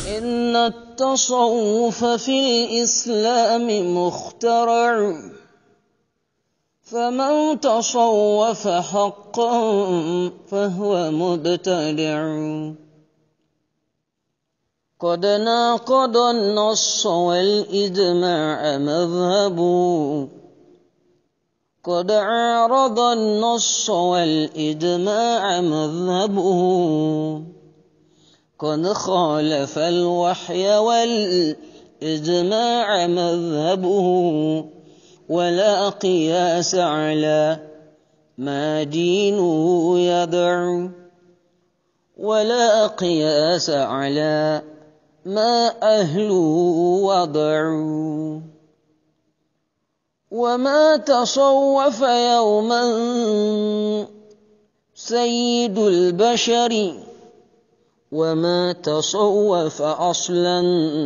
إن التصوف في الإسلام مخترع، فمن تصوف حقا فهو مبتدع. قد ناقض النص والإجماع مذهبه، قد عارض النص والإجماع مذهبه، قد خالف الوحي والإجماع مذهبه، ولا قياس على ما دينه يدعو، ولا قياس على ما أهله وضعوا. وما تصوف يوما سيد البشر، وما تصوف أصلا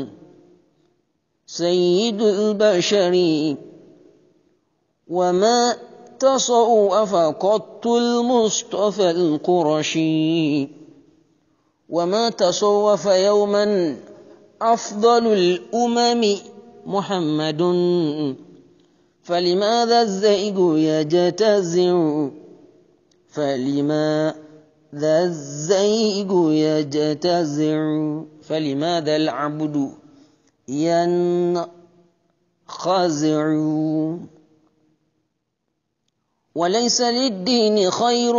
سيد البشر، وما تصوف قط المصطفى القرشي، وما تصوف يوما أفضل الأمم محمد، فلماذا الزيغ يجتزع، فلماذا الزيغ يجتزع، فلماذا العبد ينخزع. وليس للدين خير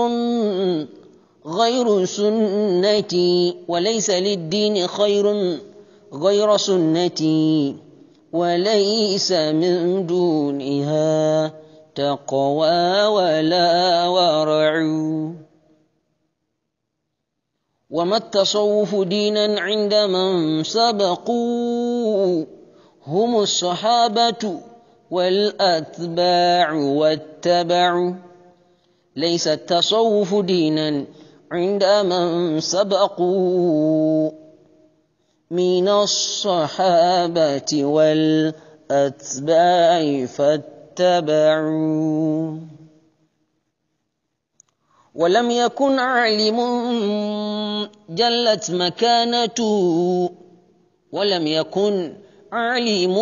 غير سنتي، وليس للدين خير غير سنتي، وليس من دونها تقوى ولا ورع. وما التصوف دينا عند من سبقوا، هم الصحابة والأتباع واتبعوا. ليس التصوف دينا عند من سبقوا من الصحابة والأتباع فاتبعوا. ولم يكن عالم جلت مكانته، ولم يكن عالم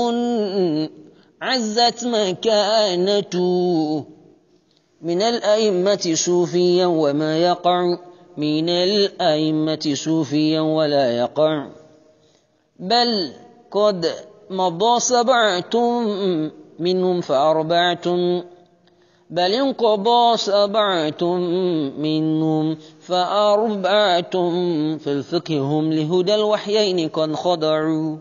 عزت مكانته، من الأئمة صوفيا وما يقع، من الأئمة صوفيا ولا يقع. بل قد مضى 7 منهم فأربعة، بل انقضى 7 منهم فأربعة، في الفقه هم لهدى الوحيين قد خضعوا.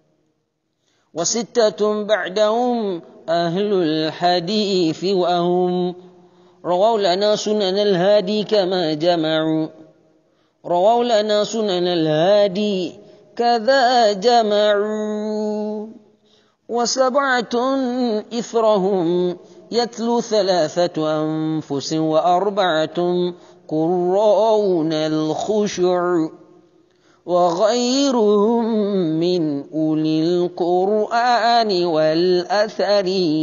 و6 بعدهم أهل الحديث، وهم رووا لنا سنن الهادي كما جمعوا، رووا لنا سنن الهادي كذا جمعوا. و7 إثرهم يتلو 3 أنفس، و4 قرون الخشوع، وغيرهم من أولي القرآن والأثر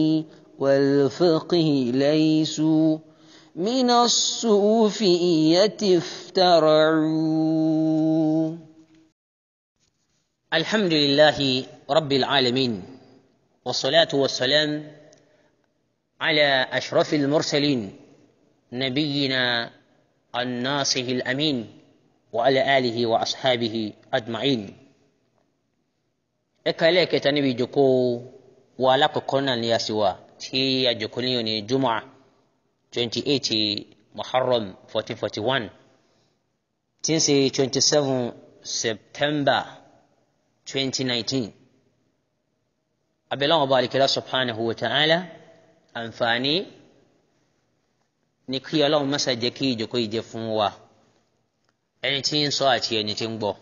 والفقه ليسوا من الصوفية افترعوا. الحمد لله رب العالمين، والصلاة والسلام على أشرف المرسلين نبينا الناصح الأمين وعلى آله وأصحابه أجمعين. إكاليك تنبي جوكو ولا كوكونا لياسوا تي جوكوليوني جمعة 28 محرم 1441 تنسي 27 September 2019. أبلغ بالك الله سبحانه وتعالى أنفاني نكي الله مسجكي جوكي جفنوا ẹni tí ń sọ àti ẹni tí ń gbọ́.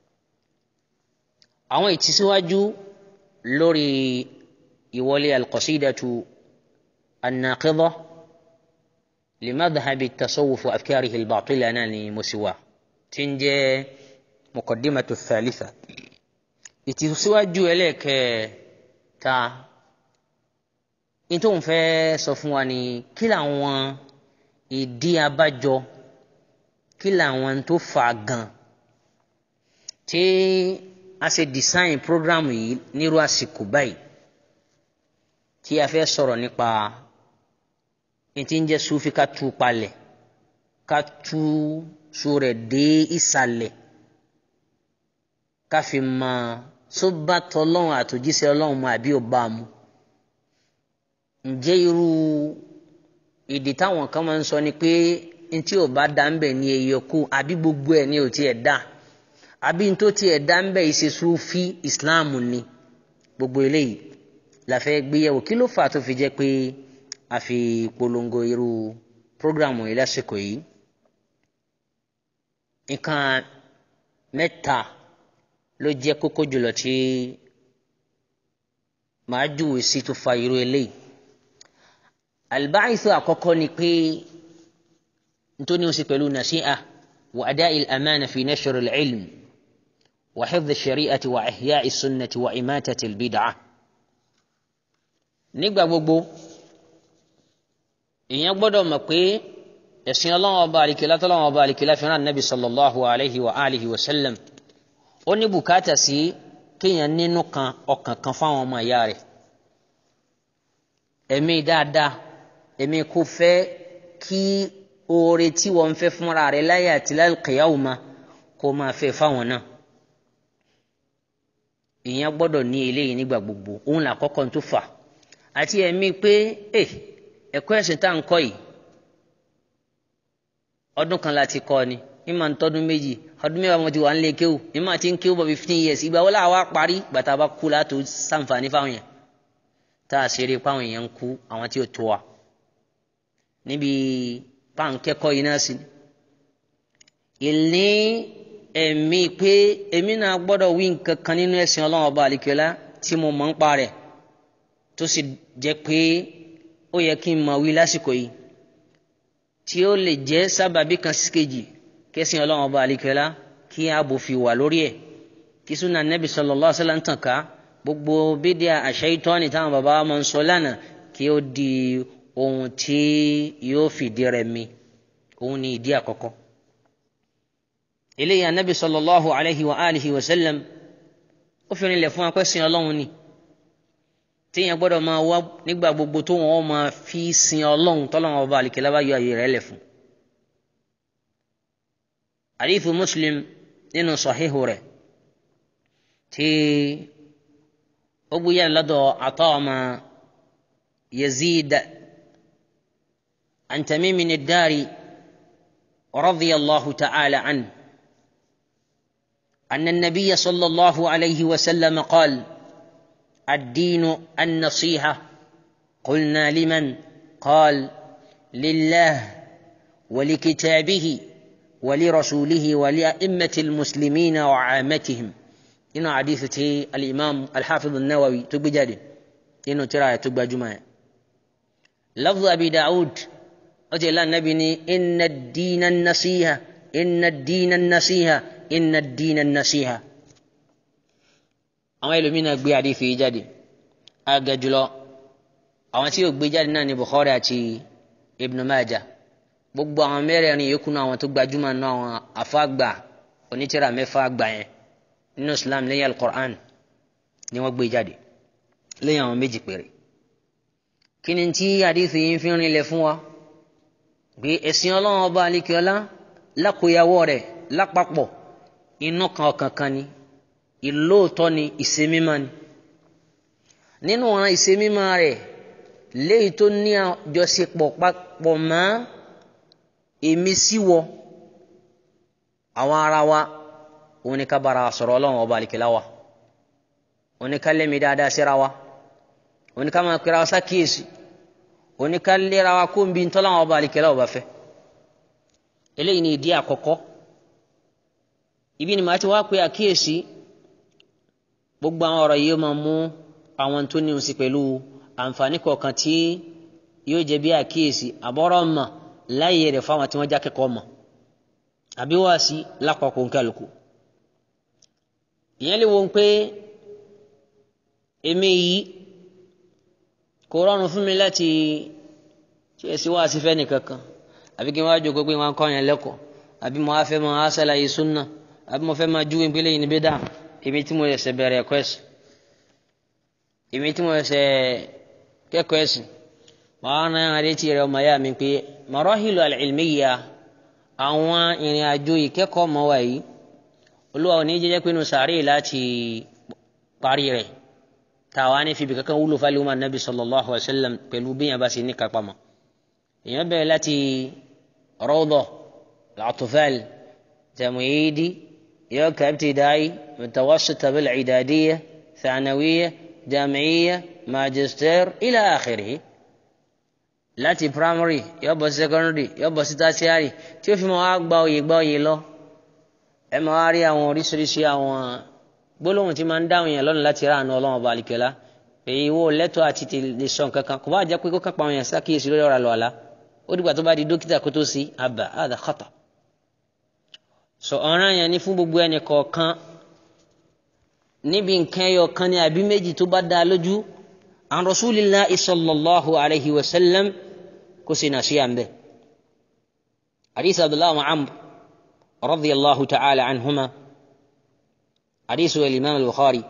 àwọn ìtìsíwájú lórí ìwọlé al-qasidatu an-naqidha li madhhab at-tasawwuf wa afkarihi al-batila náà ni mo sì wà, tí ń jẹ́ muqaddimatu ath-thalitha. ìtìsíwájú ẹlẹ́ẹ̀kẹta ní tó ń fẹ́ sọ fún wa ni kí làwọn ìdí abájọ, kí làwọn tó fà gan tí a ṣe design program yìí nírú àsìkò báyìí tí a fẹ́ sọ̀rọ̀ nípa tí ń jẹ́ Sufi ká tú palẹ̀ ká tú sórí dé ìsàlẹ̀ ká fi mọ sóbá tọlọ́run àtòjíṣẹ́ Ọlọ́run mọ́ àbí ó bá mu. Ǹjẹ́ irú ìdí táwọn kan máa ń sọ ni pé ntí ò bá dá ń bẹ̀ ní ẹyọ kú àbí gbogbo ẹ̀ ní ò tiẹ̀ dá àbí ntó tiẹ̀ dá ń bẹ̀ ìṣe Sufi Islam ni gbogbo eléyìí la fẹ́ gbéyẹ̀wò kí ló fà tó fi jẹ́ pé a fi polongo irú programu yìí lásìkò yìí. Nǹkan mẹ́ta ló jẹ́ kókó jùlọ tí màá júwe sí tó fa irú eléyìí. Al-ba'ithu àkọ́kọ́ ni pé nítorí ó sì pẹ̀lú nasi'a wa ada'il amana fi nashr al-ilm wa hifdh ash-shari'ati wa ihya'i as-sunnati wa imatati al-bid'ah. Nígbà gbogbo èèyàn gbọ́dọ̀ mọ̀ pé ẹ̀sìn Ọlọ́run ọba àlìkìlá tọ́lọ́run ọba àlìkìlá fi rán Nabi sallallahu alayhi wa alihi wa sallam ó ní bùkátà sí kéèyàn nínú kan ọkàn kan fáwọn ọmọ ìyá rẹ̀ ẹ̀mí dáadáa ẹ̀mí kò fẹ́ kí oore tí wọ́n fẹ́ fúnra rẹ̀ láyé àti lálùkìyáwòmá kó máa fẹ́ fáwọn náà. Èèyàn gbọ́dọ̀ ní eléyìí nígbà gbogbo òun là kọ́kọ́ tó fà àti ẹ̀mí pé ẹ̀kọ́ ẹ̀sìn tá à ń kọ́ yìí ọdún kan láti kọ́ ni ìmọ̀ ń tọ́dún méjì ọdún mẹ́wàá mo ti wà nílé kéwù ìmọ̀ àti ń kéwù bọ̀ 15 years ìgbà wo làwa parí bàtà bá kú látò sàǹfààní fáwọn yẹn tá a ṣeré páwọn èèyàn ń kú àwọn tí ó tó wa níbi páńkẹ́kọ̀ọ́ yìí náà sí. ìní ẹ̀mí pé èmi náà gbọ́dọ̀ wí nǹkan kan nínú ẹ̀sìn Ọlọ́run ọba àlìkẹ́lá tí mo mọ̀ ń pa rẹ̀ tó sì jẹ́ pé ó yẹ kí n máa wí lásìkò yìí tí ó lè jẹ́ sábàbí kan sí kejì kẹ́sìn Ọlọ́run ọba àlìkẹ́lá kí ààbò fi wà lórí ẹ̀ kí súnà Nabi sallallahu alaihi wasallam ń tàn ká gbogbo bídíà àṣàyítọ́ni táwọn bàbá wa máa ń sọ lánàá kí ó di ohun tí yóò fìdí rẹmi òun ni ìdí àkọ́kọ́. eléyìí Nabi sallallahu alaihi wa alihi wa sallam ó fi rinlẹ̀ fún akẹ́sìn Ọlọ́run ni téèyàn gbọ́dọ̀ máa wá nígbà gbogbo tó wọ́n máa fi sin Ọlọ́run tọ́lọ́run ọba àlìkẹ́lá bá yọ àyè rẹ̀ lẹ̀ fún. hadithu Muslim nínú sahihu rẹ̀ tí ó gbéyà lọ́dọ̀ Ata ọmọ Yazid an Tamim ad-Dari radiyallahu ta'ala anhu anna an-nabiyya sallallahu alayhi wa sallam qala الدين النصيحة قلنا لمن قال لله ولكتابه ولرسوله ولأئمة المسلمين وعامتهم إنه حديث الإمام الحافظ النووي تبقى جادي إنه ترى تبقى جمعة لفظ أبي داود أجل النبي إن الدين النصيحة إن الدين النصيحة إن الدين النصيحة àwọn ẹlòmínà gbé àdífi jáde agajùlọ àwọn tí ó gbé jáde náà ni Bukhari àti Ibn Majah gbogbo àwọn mẹ́rẹ̀ẹ̀rin yòókù náà àwọn tó gbajúmọ̀ náà àwọn àfáàgbà onítìrà mẹ́fà àgbà yẹn nínú Islam lẹ́yìn al-Qur'an ni wọ́n gbé jáde lẹ́yìn àwọn méjì péré. kí ni tí àdífi yìí fi rinlẹ̀ fún wa pé ẹ̀sìn Ọlọ́run ọba alikiola lákòyàwó rẹ̀ lápapọ̀ inú kan ọ̀kan kan ni ìlóòtọ́ ni ìṣemímọ́ ni nínú àwọn ìṣemímọ́ rẹ̀ léyìí tó ní àjọṣepọ̀ papọ̀ mọ́ èmi síwọ àwọn ara wa òun ni ká bára sọ̀rọ̀ Ọlọ́run ọba àlìkẹ́lá wa òun ni ká lẹ́mí dáadáa síra wa òun ni ká máa pera wa sákìyèsí òun ni ká lera wa kó ń bi ntọ́lọ́run ọba àlìkẹ́lá ọba fẹ́ eléyìí ni ìdí àkọ́kọ́. ibi ni màá ti wá pé àkíyèsí gbogbo àwọn ọ̀rọ̀ yìí máa mú àwọn tó ní oṣù pẹ̀lú àǹfààní kọ̀ọ̀kan tí yóò jẹ́ bí àkíyèsí àbọ̀rọ̀ mọ̀ láyé rẹ̀ fáwọn tí wọ́n jákẹ́kọ̀ọ́ mọ̀ àbí wá sí lápapọ̀ nkálukú. ìyẹn lè wo pé èmi yìí kò rọrùn fún mi láti ṣe sí wá sí fẹ́ nìkankan àbí kí n wá jókòó pé wọ́n kọ́ yẹn lẹ́kọ̀ọ́ àbí mo wá fẹ́ máa ṣàlàyé súnà àbí mo fẹ́ máa júwe pé lẹ́yìn níbẹ̀ dá èmi tí mo ṣe bẹ̀rẹ̀ quest èmi tí mo ṣe kẹ́kọ̀ọ́ ẹ̀sìn màá rán àrètí rẹ̀ ọmọ ya mi pé marahilu al-ilmiya àwọn ìrìn àjò ìkẹ́kọ̀ọ́ mọ́ wa yìí Olúwa ò ní jẹ́ pé inú sàárè láti parí rẹ̀ tàwa ní fìbí kankan wúlò fálẹ́ umar nabi sallallahu alayhi wa sallam pẹ̀lú bí yẹn bá ṣe ní kápá mọ́ èèyàn bẹ̀rẹ̀ láti rawda al-atfal tamhidi yóò ká ibtidai mutawassita bil idadiyya thanawiyya jam'iyya magister ila akhirih láti primary yóò bọ́ sí secondary yóò bọ́ sí tertiary tí ó fi mọ́ wá gba oyè lọ ẹ máa wá rí àwọn oríṣiríṣi àwọn gbólóhùn tí máa ń dáhùn yẹn lọ́nà láti ráàánú Ọlọ́run ọba àlìkẹ́lá èyí wo lẹ́tọ̀ọ́ àti lè sọ nǹkan kan kò bá jẹ́ pé kó kápá àwọn yẹn sákìyèsí lórí ọ̀rọ̀ àlọ́ ó dìgbà tó bá di dókítà kó tó sí àbá àdà khata sọ ọ̀ràn yẹn ní fún gbogbo ẹnì kọ̀ọ̀kan níbi nǹkan ẹyọ kan ní àbí méjì tó bá dá lójú an rasulillahi sallallahu alayhi wa sallam kó sì nà sí àmbẹ hadith abdullahi wa amr radiyallahu ta'ala anhuma حديث الإمام البخاري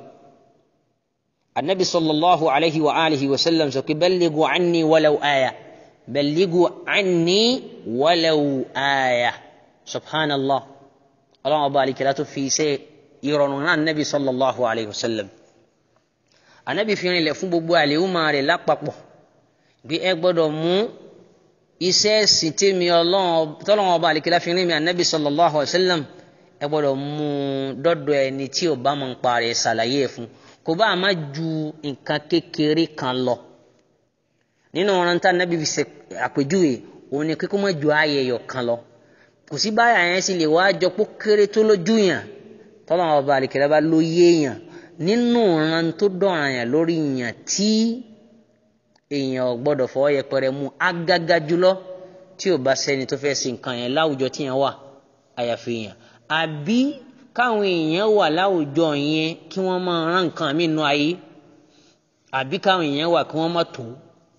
النبي صلى الله عليه وآله وسلم بلغوا عني ولو آية بلغوا عني ولو آية سبحان الله اللهم بارك لا في شيء يرون النبي صلى الله عليه وسلم النبي في اللي فún gbogbo àlùmọ̀ rẹ̀ lápapọ̀ bí ẹ gbọ́dọ̀ mú iṣẹ́ sìn tèmi Ọlọ́run bá àlìkẹ́lá fi rìn mi ànábì sallallahu alaihi wasallam ẹ gbọ́dọ̀ mú dọ́dọ̀ ẹni tí ò bá mọ̀ ń parẹ́ ṣàlàyé fún kò bá má ju nǹkan kékeré kan lọ nínú ọ̀ràn tá nábì fi ṣe àpèjúwe òun ni kíkó má ju ayẹyẹ kan lọ kò sí báyà yẹn sì lè wá jọ pé kéré tó lójú yàn tọ́lọ́run ọba àlìkẹ́lẹ́ bá ló yé yàn nínú ọ̀ràn tó dọ̀ràn yàn lórí yàn tí èèyàn ò gbọ́dọ̀ fọwọ́ yẹpẹrẹ mú ágágá jùlọ tí ò bá sẹ́ni tó fẹ́ ṣe nǹkan yẹn láwùjọ tí yẹn wà àyàfi yàn àbí káwọn èèyàn wà láwùjọ yẹn kí wọ́n máa rán nǹkan mí nú ayé àbí káwọn èèyàn wà kí wọ́n má tó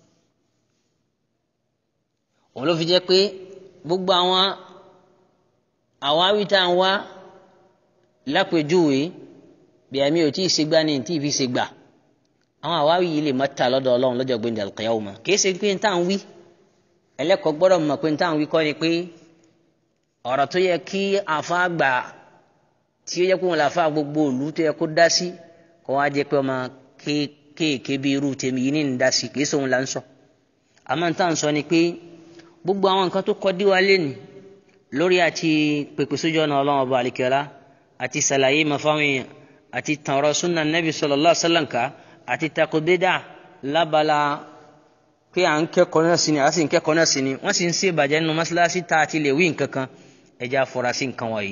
òun ló fi jẹ́ pé gbogbo àwọn àwáwí tá à ń wá lápèjúwe bí àmì ò tí ì ṣègbà ní tí ì fi ṣègbà àwọn àwáwí yìí lè má ta lọ́dọ̀ Ọlọ́run lọ́jọ́ gbẹ̀ndẹ̀ al-qiyāmah kì í ṣe pé n tá à ń wí ẹlẹ́kọ̀ọ́ gbọ́dọ̀ mọ̀ pé n tá à ń wí kọ́ ni pé ọ̀rọ̀ tó yẹ kí àfa àgbà tí ó yẹ kó wọn làfa gbogbo òlu tó yẹ kó dá sí kó wá jẹ́ pé ọmọ kéèké bí irú tèmi yìí ní ń dá sí kì í sóhun là ń sọ àmọ́ n tá à ń sọ ni pé gbogbo àwọn nǹkan tó kọ́ díwá lẹ́nu lórí àti pèpè sójú ọ̀nà Ọlọ́run ọba àlìkẹ́lá àti sàlàyé mafáwọn èèyàn àti tàǹrọ̀ súnà nẹ́bí sallallahu alaihi wasallam àti takobédà lábala pé à ń kẹ́kọ̀ọ́ náà sí ni à sì ń kẹ́kọ̀ọ́ náà sí ni wọ́n sì ń ṣe ìbàjẹ́ nínú mọ́ṣáláṣí tá a ti lè wí nǹkan kan ẹja fura sí nǹkan wọ̀nyí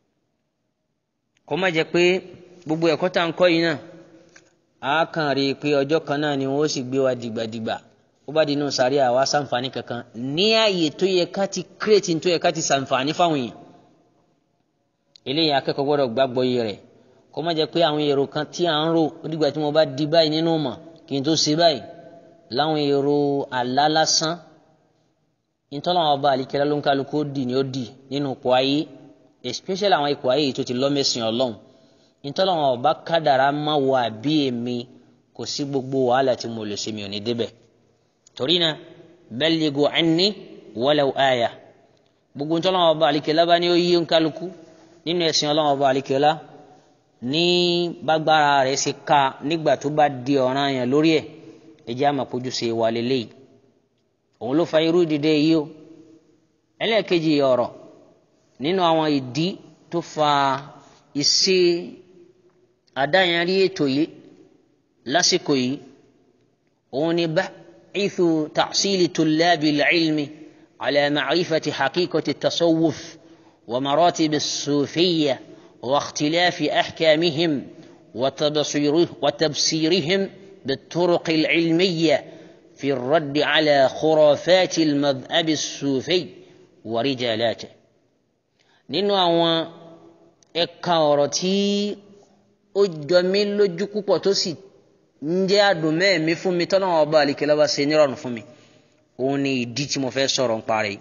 kó má jẹ́ pé gbogbo ẹ̀kọ́ tá à ń kọ́ yìí náà a kàn rí i pé ọjọ́ kan náà ni wọ́n sì gbé wa dìgbàdìgbà ó bá di inú sàárì àwa sàǹfààní kankan ní ààyè tó yẹ ká ti kírètì tó yẹ ká ti sàǹfààní fáwọn èèyàn eléyìí akẹ́kọ̀ọ́ gbọ́dọ̀ gbàgbọ́ iye rẹ̀ kó má jẹ́ pé àwọn èrò kan tí à ń rò ó dìgbà tí mo bá di báyìí nínú mọ̀ kí n tó ṣe báyìí láwọn èrò àlá lásán ìtọ́lọ́wọ́n ọba àlìkẹ́lá ló ń kálukú ó dì ní ó dì nínú ipò ayé especially àwọn ipò ayé tó ti lọ́mẹ̀sìn Ọlọ́run ìtọ́lọ́wọ́n ọba kádàrá má wọ àbí èmi kò sí gbogbo wàhálà tí mo lè ṣe mi ò ní débẹ̀ torí náà ballighu anni walau aya gbogbo ìtọ́lọ́wọ́n ọba àlìkẹ́lá bá ní ó yí ń kálukú nínú ẹ̀sìn Ọlọ́run ọba àlìkẹ́lá ní bágbára rẹ̀ ṣe ká nígbà tó bá di ọ̀ràn yẹn lórí ẹ̀ ẹjẹ́ àmàpọ̀jù ṣe wà lélẹ́yìí òun ló fa irú dìde yìí o ẹlẹ́ẹ̀kejì ọ̀rọ̀ nínú àwọn ìdí tó fa ìṣe àdáyanrí ètò yìí lásìkò yìí òun ni ba'ithu ta'sili tullabil ilmi ala ma'rifati haqiqati tasawwuf wa maratib as-sufiyya wa ikhtilafi ahkamihim wa tabsirihim بالطرق العلمية في الرد على خرافات المذهب الصوفي ورجالاته nínú àwọn ẹ̀ka ọ̀rọ̀ tí ó jọ mí lójú púpọ̀ tó sì ń jẹ́ àdùn mẹ́ẹ̀mí fún mi tọ́lọ́wọ́n ọba àlìkẹ́lá bá ṣe nírọ̀rùn fún mi òun ni ìdí tí mo fẹ́ sọ̀rọ̀ ń parí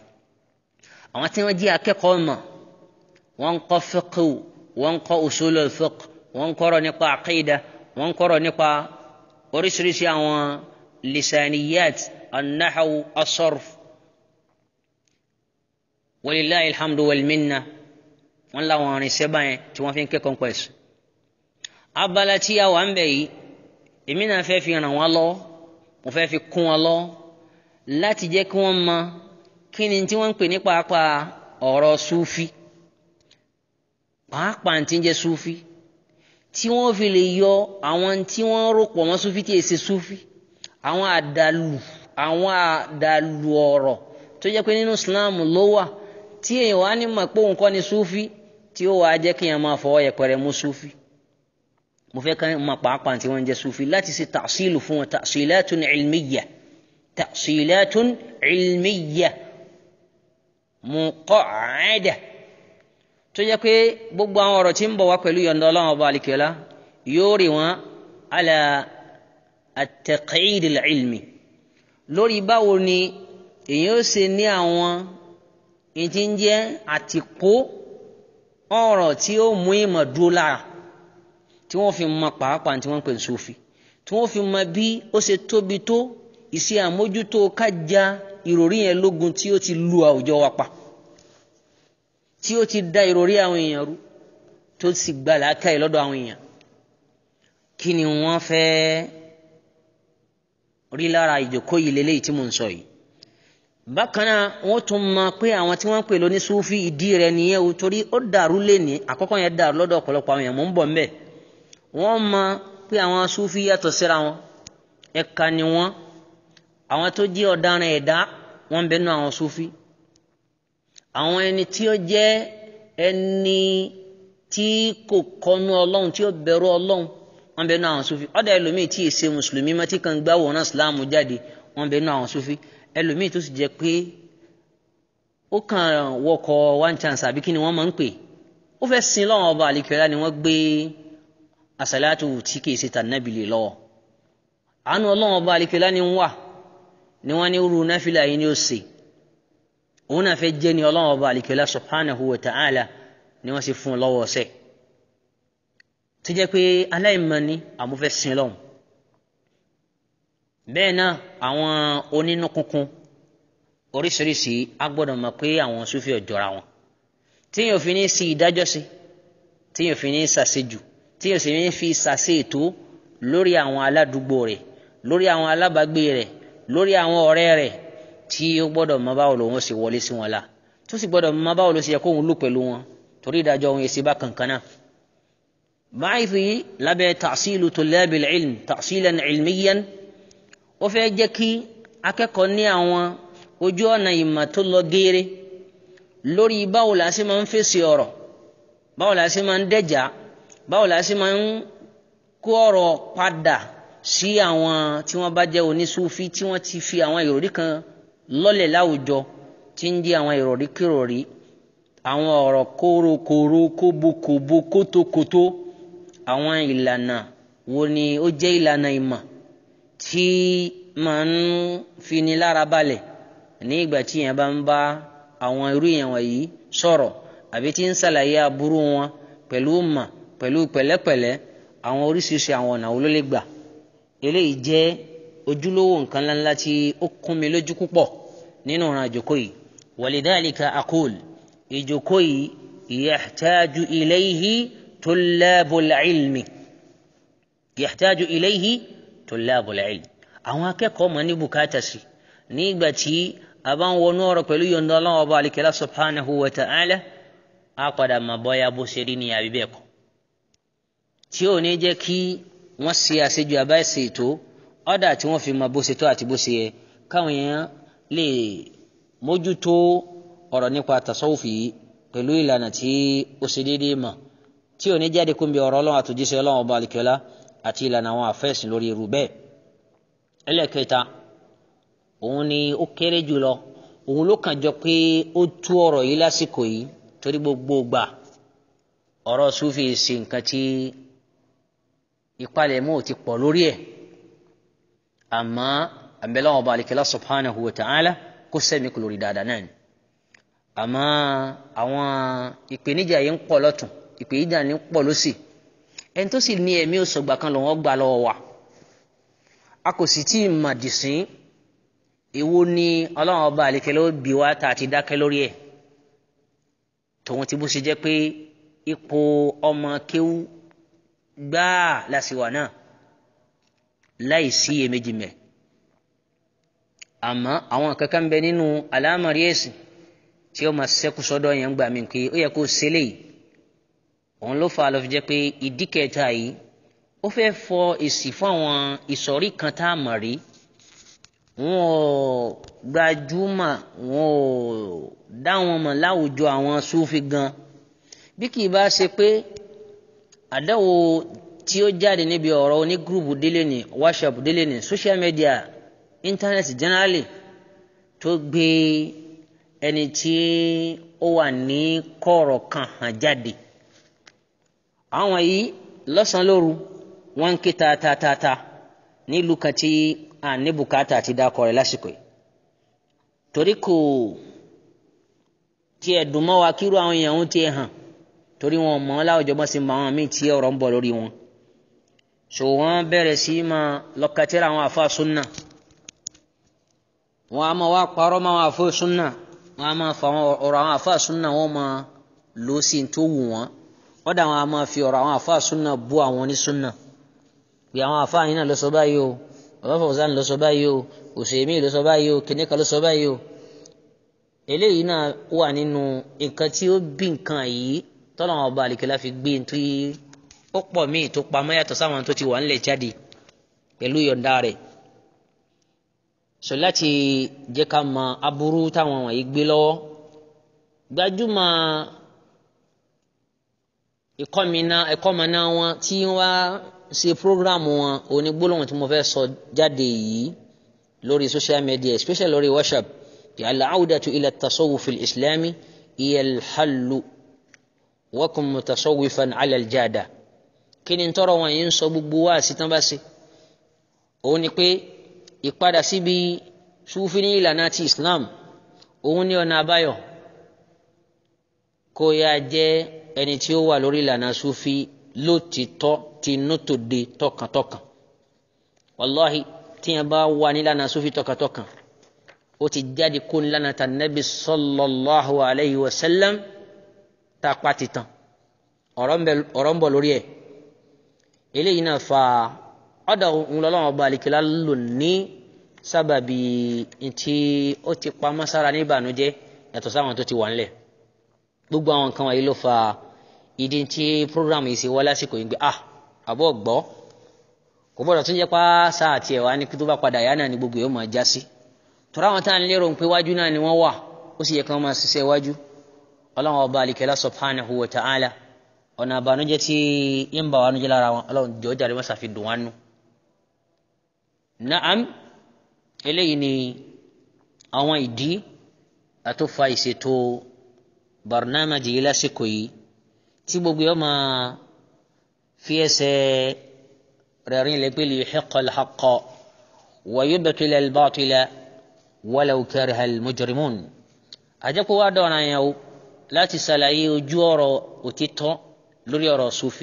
àwọn tí wọ́n jẹ́ akẹ́kọ̀ọ́ mọ̀ wọ́n ń kọ́ fiqh wọ́n ń kọ́ usulul fiqh wọ́n kọ́rọ̀ nípa aqida, wọ́n kọ́rọ̀ nípa oríṣiríṣi àwọn lisaniyat, an-nahw, as-sarf. Walillahi alhamdu wal minna. Wọ́n láwọn orin sẹ́bà yẹn tí wọ́n fi ń kẹ́kọ̀ọ́ pẹ̀sù. Abala tí a wà ń bẹ̀ yìí, èmi náà fẹ́ fi ràn wọ́n lọ, mo fẹ́ fi kún wọn lọ láti jẹ́ kí wọ́n mọ kí ni tí wọ́n ń pè ní pàápàá ọ̀rọ̀ Súfí, pàápàá tí ń jẹ́ Súfí, tí wọ́n fi lè yọ àwọn tí wọ́n rò pọ̀ mọ́ Súfí tí èsì Súfí, àwọn àdàlù ọ̀rọ̀ tó jẹ́ pé nínú Islam ló wà tí èèyàn wá ní mọ̀ pé òun kọ́ ni Súfí, tí ó wàá jẹ́ kí èèyàn máa fọwọ́ yẹpẹrẹ mú Súfí. Mo fẹ́ kàn mọ̀ pàápàá tí wọ́n ń jẹ́ Súfí láti ṣe tàṣílù fún wọn, tàṣílátun ilmiyya muqa'ada, tó jẹ́ pé gbogbo àwọn ọ̀rọ̀ tí ń bọ̀ wá pẹ̀lú yọ̀ǹda Ọlọ́run ọba àlìkẹ́lá yóò rí wọn ala at-taq'id al-ilmi, lórí báwo ni èèyàn ó ṣe ní àwọn ìtí ń jẹ́ àtìkó ọ̀rọ̀ tí ó mú ìmọ̀ dúró lára, tí wọ́n fi mọ pàápàá tí wọ́n ń pè ní Súfí, tí wọ́n fi mọ bí ó ṣe tóbi tó ìṣe àmójútó kájà ìròrí yẹn lógun tí ó ti lu àwùjọ wa pa, tí ó ti da ìròrí àwọn èèyàn rú, tó sì gba làákàyè lọ́dọ̀ àwọn èèyàn. Kí ni wọ́n fẹ́ rí lára ìjókòó yìí lélẹ́yìí tí mò ń sọ yìí? Bákan náà wọ́n tún mọ̀ pé àwọn tí wọ́n ń pè lóní Súfí ìdí rẹ̀ nìyẹn o, torí ó dàrú lẹ́ni àkọ́kọ́ yẹn dàrú lọ́dọ̀ ọ̀pọ̀lọpọ̀ àwọn èèyàn, mò ń bọ̀ ńbẹ̀. Wọ́n mọ̀ pé àwọn Súfí yàtọ̀ síra wọn, ẹ̀ka ni wọ́n. Àwọn tó jẹ́ ọ̀daràn ẹ̀dá wọ́n ń bẹ nínú àwọn Súfí, àwọn ẹni tí ó jẹ́ ẹni tí kò kọnu Ọlọ́run, tí ó bẹ̀rù Ọlọ́run, wọ́n ń bẹ nínú àwọn Súfí. ọ̀dọ̀ ẹlòmíì tí èsè mùsùlùmí mọ́ tí kan gbá wòrán Ìsìláàmù jáde, wọ́n ń bẹ nínú àwọn Súfí. Ẹlòmíì tó sì jẹ́ pé ó kàn wọkọ̀ one chance àbí kí ni wọ́n máa ń pè, ó fẹ́ sin lọ́wọ́ ọba àlìkẹ́lá ni wọ́n gbé àsàlátù tí kìí ṣe tànàbì lè lọ́wọ́. Àánú Ọlọ́run ọba àlìkẹ́lá ni ń wà, ni wọ́n ní rú náfìlà yìí ni ó ṣe. Òun náà fẹ́ jẹ́ ni Ọlọ́run ọba àlìkẹ́lá subhanahu wa ta'ala, ni wọ́n sì fún un lọ́wọ́ ọ̀sẹ̀. Tó jẹ́ pé aláìmọ̀ ni àmúfẹ́ sin lọ́hùn. Bẹ́ẹ̀ náà àwọn onínú kunkun oríṣiríṣi a gbọ́dọ̀ mọ̀ pé àwọn Súfí ò jọra wọn, tí yóò fi ní sí ìdájọ́ sí, tí yóò fi ní ṣàṣejù, tí yóò sì ní fi ṣàṣe ètò lórí àwọn aládùúgbò rẹ̀, lórí àwọn alábàágbé rẹ̀, lórí àwọn ọ̀rẹ́ rẹ̀, tí ó gbọ́dọ̀ mọ̀ báwo lòun ṣe wọlé sí wọn la, tó sì gbọ́dọ̀ mọ̀ báwo ló ṣe yẹ kóun lò pẹ̀lú wọn, torí ìdájọ́ wọn èsì bá kankan náà. báyìí fi lábẹ́ ta'silu tullabil ilm ta'silan ilmiyan, ó fẹ́ jẹ́ kí akẹ́kọ̀ọ́ ní àwọn ojú ọ̀nà ìmọ̀ tó lọ géere lórí báwo la ṣe máa ń fèsì ọ̀rọ̀, báwo la ṣe máa ń dẹ́jà, báwo la ṣe máa ń kó ọ̀rọ̀ padà sí àwọn tí wọ́n bá jẹ́ onísúfí, tí wọ́n ti fi àwọn ìròrí kan lọ́lẹ̀ láwùjọ tí ń di àwọn ìròrí kíròrí, àwọn ọ̀rọ̀ kórokòro, kóbokòbo, kótókótó, àwọn ìlànà wo ni ó jẹ́ ìlànà ìmọ̀ tí máa ń fini lára balẹ̀ ní ìgbà tí èèyàn bá ń bá àwọn irú èèyàn wọ̀nyí sọ̀rọ̀, àbí tí ń ṣàlàyé aburú wọn pẹ̀lú ìmọ̀, pẹ̀lú pẹ̀lẹ́pẹ̀lẹ́, àwọn oríṣiríṣi àwọn ọ̀nà wo ló lè gbà. Eléyìí jẹ́ ojúlówó nǹkan ńláńlá tí ó kún mi lójú púpọ̀ nínú ọ̀ràn ìjókòó yìí. walidhalika aqul, ìjókòó yìí yahtaju ilayhi tullabul ilmi, yahtaju ilayhi tullabul ilmi. Àwọn akẹ́kọ̀ọ́ mọ̀ ní bùkátà sí ní ìgbà tí a bá ń wọnú ọ̀rọ̀ pẹ̀lú yọ̀ǹda Ọlọ́run ọba àlìkẹ́lá subhanahu wa ta'ala, á padà mọ̀ bọ́yá bó ṣe rí ní àbí bẹ́ẹ̀ kọ́, tí ò ní jẹ́ kí wọ́n ṣe àṣejù àbá ẹ̀sẹ̀ ètò ọ̀dà tí wọ́n fi mọ bó ṣe tó àti bó ṣe yẹ, káwọn èèyàn lè mójútó ọ̀rọ̀ nípa tasawufi pẹ̀lú ìlànà tí ó ṣe déédéé mọ̀, tí ò ní jáde kúmbi ọ̀rọ̀ Ọlọ́run àtòjíṣẹ́ Ọlọ́run ọba àlìkẹ́lá àti ìlànà àwọn àfẹ́sìn lórí irú bẹ́ẹ̀. Ẹlẹ́kẹta, òun ni ó kéré jùlọ, òun ló kàn jọ pé ó tú ọ̀rọ̀ yìí lásìkò yìí, torí gbogbo gbà ọ̀rọ̀ Súfì ṣe nǹkan tí ìpalẹ̀mọ́ ò ti pọ̀ lórí ẹ̀, àmọ́ àbẹ̀lẹ̀ ọba àlìkẹ́lá subhanahu wa ta'ala kó sẹ́mi kò lórí dáadáa náà ni. Àmọ́ àwọn ìpèníjà yìí ń pọ̀ lọ́tún, ìpèníjà ní ń pọ̀ lósì. ẹni tó sì ní ẹ̀mí òsọgbà kan lọ́wọ́ gbà lọ́wọ́ wa a kò sì tí ì mà dìsín èwo ni ọlọ́run ọba àlekèlè ó bí wa tá a ti dákẹ́ lórí ẹ̀ tòun ti bó ṣe jẹ́ pé ipò ọmọ kéwú gbáà lásìwà náà láì sí iyèméjì mẹ́ àmọ́ àwọn kankan bẹ nínú àlámọ̀rí ẹ̀sìn tí ó máa ṣẹ́kù sọ́dọ̀ yẹn gbà mí pé ó yẹ kó ṣẹlẹ̀ yìí òun ló fà á lọ fi jẹ́ pé ìdí kẹta yìí ó fẹ́ fọ èsì fún àwọn ìsọ̀rí kan tá a mọ̀ rí wọn ò gbajúmọ̀ wọn ò dá wọn mọ̀ láwùjọ àwọn Súfì gan bí kì í bá ṣe pé àdáwò tí ó jáde níbi ọ̀rọ̀ onígúrùpù délé ní WhatsApp délé ní social media internet generally tó gbé ẹni tí ó wà ní kọ̀rọ̀ kan hàn jáde àwọn yìí lọ́sàn-án lóru wọ́n ń ké ta nílùú kan tí à ní bùkátà àti dákọ̀ rẹ̀ lásìkò yìí torí kò tiẹ̀ dùn mọ́ wa kírú àwọn èèyàn ń tiẹ̀ hàn torí wọn mọ̀ láwùjọ bọ́ sí àwọn míì tí ọ̀rọ̀ ń bọ̀ lórí wọn so wọ́n bẹ̀rẹ̀ sí máa lọ́kàtẹ́rà àwọn àfa súnà wọ́n á máa wá parọ́ mọ́ àwọn àfa súnà wọ́n á máa fa ọ̀rọ̀ àwọn àfa súnà wọ́n máa lò sí tó wù wọ́n ọ̀dà wọn a máa fi ọ̀rọ̀ àwọn àfa súnà bú àwọn onísúnà pé àwọn àfa yìí náà ló sọ báyìí o bàbá Fawzan ló sọ báyìí o Usaymi ló sọ báyìí o kìnìkan ló sọ báyìí o eléyìí náà wà nínú nǹkan tí ó bí nǹkan yìí tọ́lọ́wọ́n ọba àlìkẹ́lá fi gbé tí ó pọ̀ míì tó pamọ́ yàtọ̀ sáwọn tó ti wà ńlẹ̀ jáde pẹ̀lú yọ̀ǹda rẹ̀ sọ láti jẹ́ ká mọ aburú táwọn wọ̀nyí gbé lọ́wọ́ gbajúmọ̀ ẹ̀kọ́mọ̀ná wọn tí wọ́n ṣe prógrámù wọn onígbólóhùn tí mo fẹ́ sọ jáde yìí lórí social media especially lórí WhatsApp al-audatu ila at-tasawwuf al-islami hiya al-hallu wa kun mutasawwifan ala al-jada kí ni tọrọ wọn yìí ń sọ gbogbo wa sí tán bá ṣe òun ni pé ìpadà síbi Súfì ní ìlànà ti Islam òun ní ọ̀nà àbáyọ kó yá jẹ́ ẹni tí ó wà lórí ìlànà Súfì lótìtọ́ tinútòde tọkàntọkàn wàláhi tí yẹn bá wà nílànà Súfì tọkàntọkàn ó ti jáde kó nílànà ta Nabi sallallahu alayhi wa sallam tá a pa ti tàn ọ̀rọ̀ ń bọ̀ lórí ẹ̀ eléyìí náà fa ọ̀dọ̀ ńlọ́lọ́wọ́ ọba àlìkìlá lò ní sábàbí tí ó ti pa mọ́sára ní ìbànújẹ́ yàtọ̀ sáwọn tó ti wà ńlẹ̀ gbogbo àwọn nǹkan wọ̀nyí ló fa ìdí tí program yìí ṣe wá lásìkò yìí gbé àbọ̀ gbọ́ kò gbọ́dọ̀ tún jẹ́ pa sáà tiẹ̀ wá ní kí tó bá padà yá náà ni gbogbo yóò máa já sí tọ́ra àwọn tá à ń lérò pé wájú náà ni wọ́n wà ó sì yẹ kí wọ́n máa ṣiṣẹ́ wájú ọlọ́run ọba àlìkẹ́lá subhanahu wa ta'ala ọ̀nà àbànújẹ́ tí ń bà wá nújẹ́ lára wọn ọlọ́run jọ̀ọ́ jàre wọ́n ṣàfihàn wọn nù. Naam eléyìí ni àwọn ìdí àtòfà ìṣètò barnamaji yìí lásìkò yìí tí gbogbo yóò máa fi ẹsẹ̀ rẹ̀ rìn lẹ́pẹ́ li yuhiqqa al-haqqa wa yubtila al-batila walaw kariha al-mujrimun. àjẹpọ̀ wá dọ̀nà yẹn o láti ṣàlàyé ojú ọ̀rọ̀ òtítọ́ lórí ọ̀rọ̀ Súfì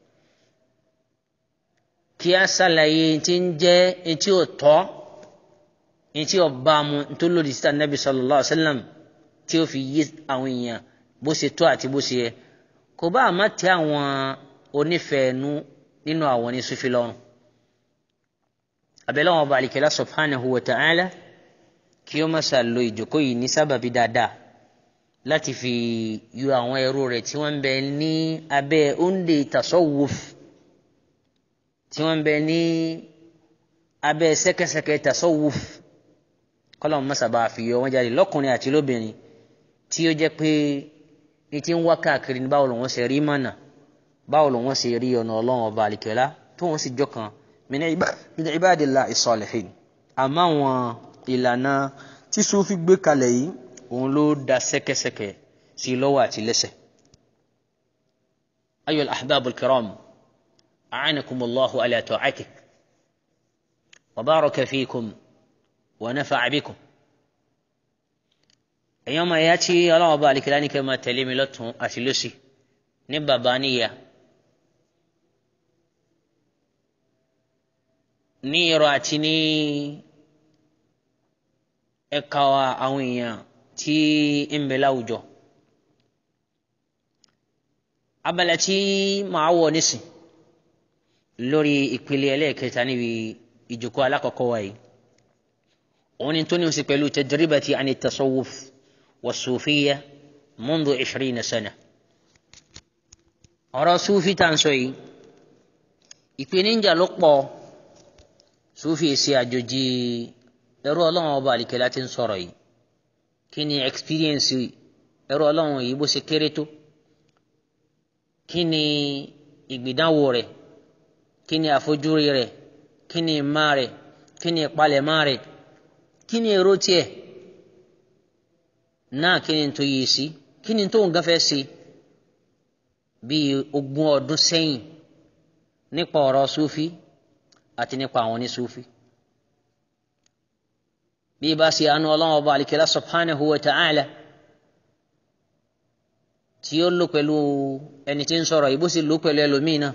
kí a ṣàlàyé tí ń jẹ́ etí òtọ́ etí ọ̀bàmù tó lòdì sí Ànábì sallallahu alaihi wasallam tí ó fi yí àwọn èèyàn bó ṣe tó àti bó ṣe yẹ kò bá àmọ́ tẹ àwọn onífẹ̀ẹ́nu nínú àwọn ní Súfì lọ́rùn. abẹ́lẹ́ wọn bá àlìkẹ́lá subhanahu wa ta'ala kí ó má ṣàlò ìjókòó yìí ní sábàbí dáadáa láti fi yọ àwọn ẹrú rẹ̀ tí wọ́n ń bẹ ní abẹ́ òǹdè tasawuf tí wọ́n ń bẹ ní abẹ́ sẹ́kẹ́sẹ́kẹ́ tasawuf kọ́lọ̀ mọ́sàbá fi yọ wọ́n jáde lọ́kùnrin àti lóbìnrin tí ó jẹ́ pé ní tí ń wá káàkiri ní báwo lòun ṣe rí mọ̀nà báwo lòun ṣe rí ọ̀nà ọlọ́run ọba àlìkẹ́lá tó wọ́n sì jọkàn min ibadillahi salihin. àmọ́ àwọn ìlànà tí Súfì gbé kalẹ̀ yìí òun ló da sẹ́kẹ́sẹ́kẹ́ sí lọ́wọ́ àti lẹ́sẹ̀. ayyuhal ahbabul kiram a'anakumullahu ala ta'atihi wa baraka fikum wa nafa'a bikum. èèyàn máa yá tí ọlọ́wọ́ bá àlìkẹ́lá ní kẹ́ máa tẹ̀lé mi lọ́tún àti lósì ní bàbá níyà ní irọ́ àti ní ẹ̀ka àwọn èèyàn tí ń bẹ láwùjọ. Abala tí màá wọ̀ nísìn lórí ìpele ẹlẹ́ẹ̀kẹta níbi ìjókòó alákọ̀ọ́kọ́ wa yìí òun ni tó ní ṣe pẹ̀lú tajribati àni tasawuf wa sufiyya mundu 20 sana. ọ̀rọ̀ sufi tá ń sọ yìí ìpèníjà ló pọ̀. Sufi ṣe àjòjì ẹrú Ọlọ́run ọba àlìkẹ́lá tí ń sọ̀rọ̀ yìí. Kí ni experience ẹrú Ọlọ́run yìí bó ṣe kéré tó? Kí ni ìgbìdánwò rẹ̀? Kí ni àfojúrí rẹ̀? Kí ni ìmá rẹ̀? Kí ni ìpalẹ̀mọ́ rẹ̀? Kí ni èrò tiẹ̀ náà? Kí ni tó yìí sí? Kí ni tó ń gáfẹ́ sí bí 20 ọdún sẹ́yìn nípa ọ̀rọ̀ Sufi àti nípa àwọn ní Sufi? Bí bá sí àánú Ọlọ́run ọba àlìkẹ́lá subhanahu wa ta'ala tí ó lò pẹ̀lú ẹni tí ń sọ̀rọ̀ ìbó sì lò pẹ̀lú ẹlòmínà.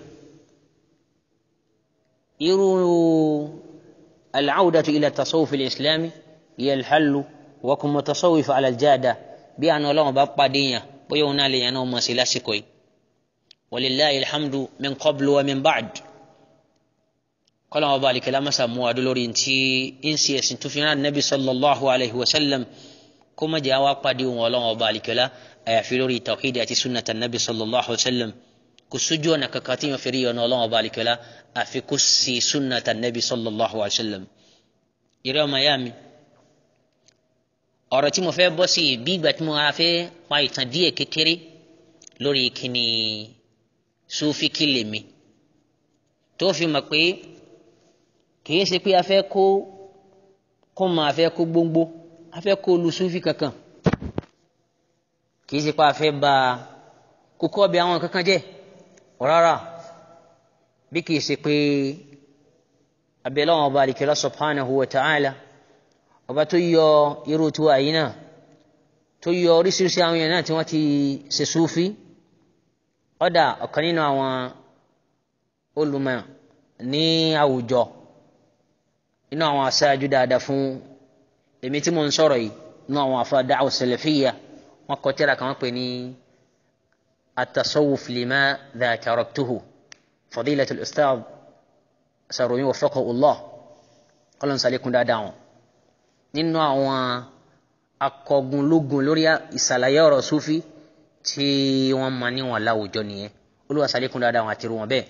Irú al-'awdatu ila tasawuf al-islami hiya al-hallu wa kun mutasawwif ala al-jada. Bí àánú Ọlọ́run bá pàdé yàn bóyá òun náà lè yàn náà mọ̀ sí lásìkò yìí. Walillahi alhamdu min qablu wa min ba'd. Kọ́lọ́run ọba àlìkẹ́lá mọ́sà mú wa lórí tí ń ṣe ẹ̀sìn tó fi rán Nabi sallallahu alayhi wa sallam kó má jẹ́ àwa pàdé òun Ọlọ́run ọba àlìkẹ́lá àyàfi lórí tawhid àti sunnata Nabi sallallahu alayhi wa sallam. Kò sójú ọ̀nà kankan tí wọ́n fi rí ọ̀nà Ọlọ́run ọba àlìkẹ́lá àfi kó sí sunnata Nabi sallallahu alayhi wa sallam. Ìrẹ́ ọmọ ìyá mi, ọ̀rọ̀ tí mo fẹ́ bọ́ sí bí ìgbà tí mo fẹ́ pa ìtàn díẹ̀ kékeré lórí kíni Sufi kí lèmi tó fi mọ̀ pé kìí ṣe pé a fẹ́ kó máa fẹ́ kó gbóngbó a fẹ́ kó lu Sufi kankan. Kìí ṣe pé a fẹ́ bá kókó bí àwọn kankan jẹ́ rárá. Bí kìí ṣe pé abẹ́lẹ́ wọn ọba àlìkẹ́lá subhanahu wa ta'ala ọba tó yọ irú tí wà yìí náà tó yọ oríṣiríṣi àwọn èèyàn náà tí wọ́n ti ṣe Sufi. Ọ̀dà ọ̀kan nínú àwọn olùmọ̀ ní àwùjọ inú àwọn aṣáájú dáadáa fún èmi tí mo ń sọ̀rọ̀ yìí inú àwọn afa da'wa salafiyya wọ́n kọ tírà kan wọ́n pè ní at-tasawwuf lima dha taraktuhu fadilatul ustad Sarumi waffaqahu Allah kọ́lọ́n sàlékún dáadáa wọn. Nínú àwọn akọgunlógun lórí ìsàlàyé ọ̀rọ̀ Sufi tí wọ́n mọ̀ níwọ̀n láwùjọ nìyẹn. Olúwa sàlékún dáadáa wọn àti irú wọn bẹ́ẹ̀.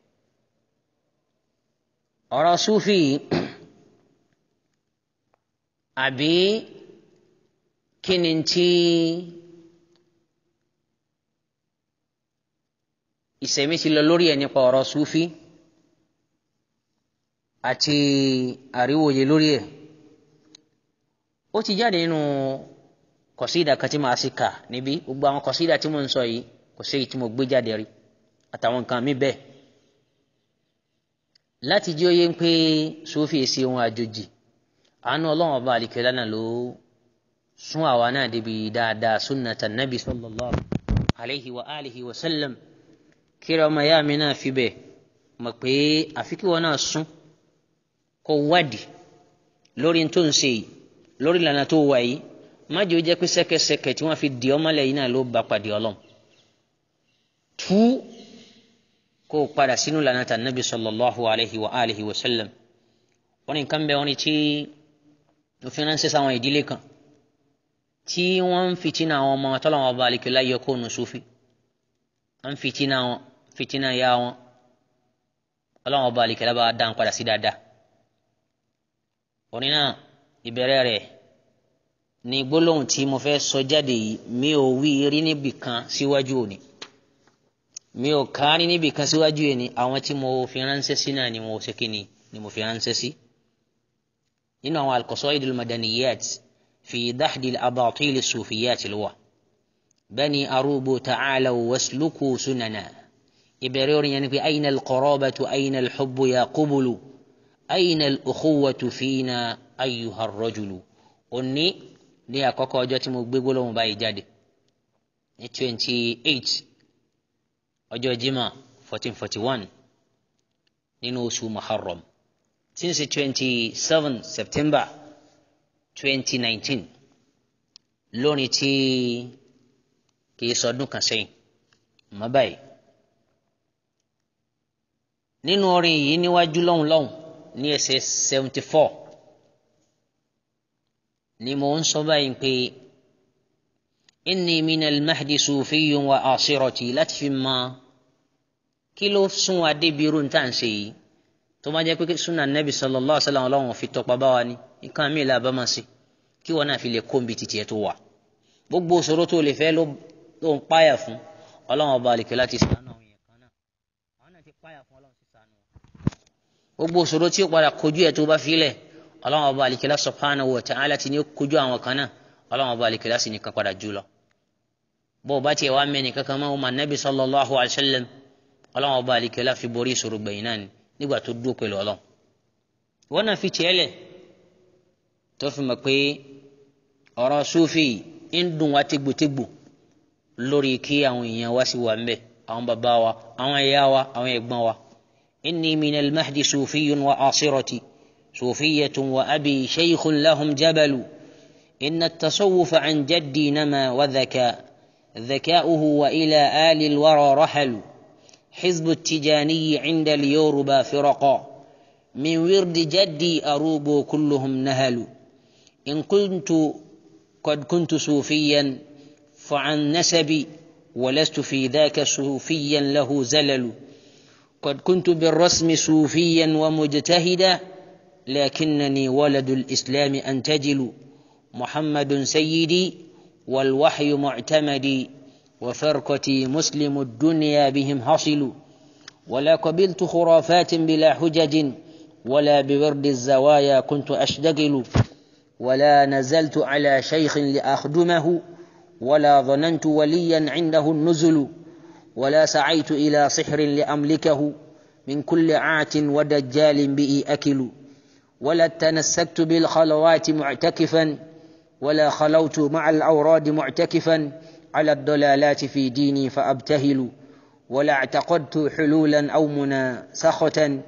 ọ̀rọ̀ Sufi àbí kí ni tí ìsẹ̀mí ti lọ lórí ẹ̀ nípa ọ̀rọ̀ Sufi àti àríwòye lórí ẹ̀. Ó ti jáde nínú kọ̀sídà kan tí màá sì kà níbí. Gbogbo àwọn kọ̀sídà tí mo ń sọ yìí kò sí èyí tí mo gbé jáde rí àtàwọn nǹkan mi bẹ́ẹ̀. Láti jẹ́ òye ń pé Sufi èsì ohun àjòjì, àánú Ọlọ́run ọba àlìkẹ́lá náà ló sún àwa náà débi dáadáa sunnata Nabi sallallahu alayhi wa alihi wa sallam. Kíra ọmọ ìyá mi náà fi bẹ́ẹ̀ mọ̀ pé àfi kí wọn náà sún kó wádìí lórí tó ń ṣe yìí lórí ìlànà tó wà yìí. Má jẹ́ ó jẹ́ pé sẹ́kẹsẹkẹ tí wọ́n fi dì ọ́ mọ́lẹ̀ yìí náà ló bá pàdé Ọlọ́run. Tú kó padà sínú ìlànà tà Nabi sallallahu alayhi wa alihi wa sallam. Wọ́n ní nǹkan bẹ́ẹ̀ wọ́n ní tí ó fi ránṣẹ́ sáwọn ìdílé kan tí wọ́n ń fìtínà àwọn ọmọ tọ́lọ́wọ́n ọba àlìkẹ́lá yọ kó nu Sufi. Wọ́n ń fìtínà ya wọn. Ọlọ́wọ́n ọba àlìkẹ́lá bá dá padà sí dáadáa. Orin náà ìbẹ̀rẹ̀ rẹ̀ ní gbólóhùn tí mo fẹ́ sọ jáde yìí mi ò wí rí níbì kan síwájú òní. Mi ò kárí níbì kan síwájú òní. Àwọn tí mo fi ránṣẹ́ sí náà ni mo ṣe kíni ni mo fi ránṣẹ́ sí. Nínú àwọn al-qasaidul madaniyat fi dahdil abatil as-sufiyyat lwa bani arubu ta'alaw wasluku sunana. Ìbẹ̀rẹ̀ orin yẹn ni pé ayna al-qarabatu ayna al-hubbu ya qubulu ayna al-ukhuwatu fina ayyuha ar-rajulu. Òní ní àkọ́kọ́ ọjọ́ tí mo gbé gbólóhùn báyìí jáde ní 28 ọjọ́ Jímọ̀ 1441 nínú oṣù Muharram tí ń ṣe 27 September 2019 lórin tí kìí sọdún kan sẹ́yìn mọ́ báyìí. nínú orin yìí níwájú lọ́hùn ní ẹsẹ̀ 74 ni mo ń sọ báyìí pé inni minal mahdi sufiyyun wa asirati láti fi mọ kí ló sún wa débi irú tá à ń ṣe yìí tó máa jẹ́ pé súnà nẹ́bí sallallahu alaihi wasallam ọlọ́run fi tọpa bá wa ní nǹkan mi là bá máa ṣe kí wọn náà fi lè kó nbí títí ẹ tó wà gbogbo òṣòro tó lè fẹ́ ló ń páyà fún ọlọ́run ọba àlèkè láti sànù àwọn èèyàn kan náà àwọn náà ti páyà fún ọlọ́run sí sànù wọn gbogbo òṣòro tí ó padà kojú ẹ tó bá filẹ̀ ọlọ́run ọba àlèkè lá subhanahu wa ta'ala ti ní kojú àwọn kan náà ọlọ́run ọba àlèkè lá sì ní kan padà jù lọ bó bá tiẹ̀ wá mẹ́ni kankan mọ́ ọmọ nẹ́bí sallallahu alaihi wasallam ọlọ́run ọba àlèkè lá fi borí ìṣòro gbẹ̀yìn náà ni nígbà tó dúró pẹ̀lú ọlọ́run wọ́n náà fi tiẹ̀ lẹ̀ tó fi mọ̀ pé ọ̀rọ̀ Sufi ń dùn wá tégbòtégbò lórí kí àwọn èèyàn wá sí wa ń bẹ̀ àwọn bàbá wa àwọn ìyá wa àwọn ẹ̀gbọ́n wa inni minal mahdi sufiyyun wa asirati sufiyyatun wa abi shaykhun lahum jabalu inna at-tasawwufa an jaddi nama wa dhaka'uhu wa ila ali al-wara rahalu حزب التجاني عند اليوروبا فرقا من ورد جدي أروب كلهم نهلوا إن قد كنت صوفيا فعن نسبي ولست في ذاك صوفيا له زلل قد كنت بالرسم صوفيا ومجتهدا لكنني ولد الإسلام أنتجل محمد سيدي والوحي معتمدي وفرقتي مسلم الدنيا بهم حصل ولا قبلت خرافات بلا حجج ولا بورد الزوايا كنت أشتغل ولا نزلت على شيخ لأخدمه ولا ظننت وليا عنده النزل ولا سعيت إلى سحر لأملكه من كل عات ودجال بئي أكل ولا تنسكت بالخلوات معتكفا ولا خلوت مع الأوراد معتكفا على الضلالات في ديني فأبتهل ولا اعتقدت حلولا أو مناسخة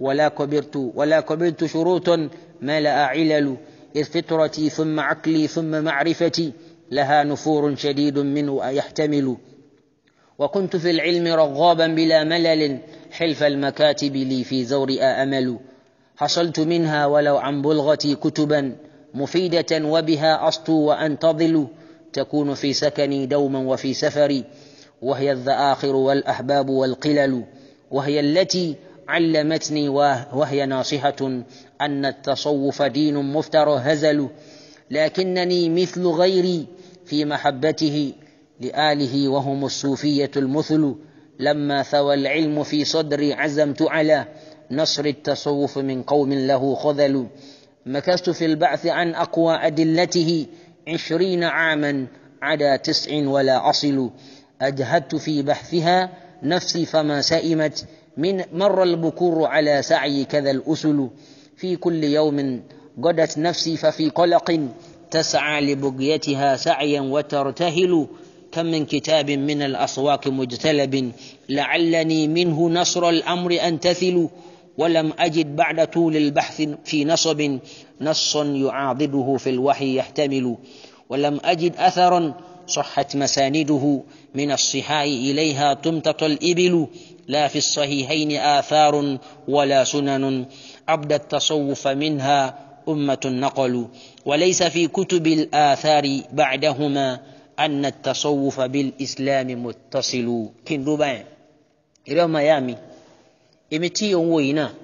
ولا قبلت شروطا ما لا علل إذ فطرتي ثم عقلي ثم معرفتي لها نفور شديد منه يحتمل وكنت في العلم رغابا بلا ملل حلف المكاتب لي في زور أمل حصلت منها ولو عن بلغتي كتبا مفيدة وبها أسطو وأنتظل تكون في سكني دوما وفي سفري وهي الذآخر والأحباب والقلل وهي التي علمتني وهي ناصحة أن التصوف دين مفتر هزل لكنني مثل غيري في محبته لآله وهم الصوفية المثل لما ثوى العلم في صدري عزمت على نصر التصوف من قوم له خذل مكثت في البعث عن أقوى أدلته 20 عاما عدا 9 ولا أصل أجهدت في بحثها نفسي فما سئمت من مر البكور على سعي كذا الأسل في كل يوم غدت نفسي ففي قلق تسعى لبقيتها سعيا وترتهل كم من كتاب من الأسواق مجتلب لعلني منه نصر الأمر أنتثل ولم أجد بعد طول البحث في نصب نصا يعاضده في الوحي يحتمل ولم أجد أثرا صحت مسانده من الصحاء إليها تمتط الإبل لا في الصحيحين آثار ولا سنن عبد التصوف منها أمة نقل وليس في كتب الآثار بعدهما أن التصوف بالإسلام متصل كن ربع إلى ميامي إمتي وينا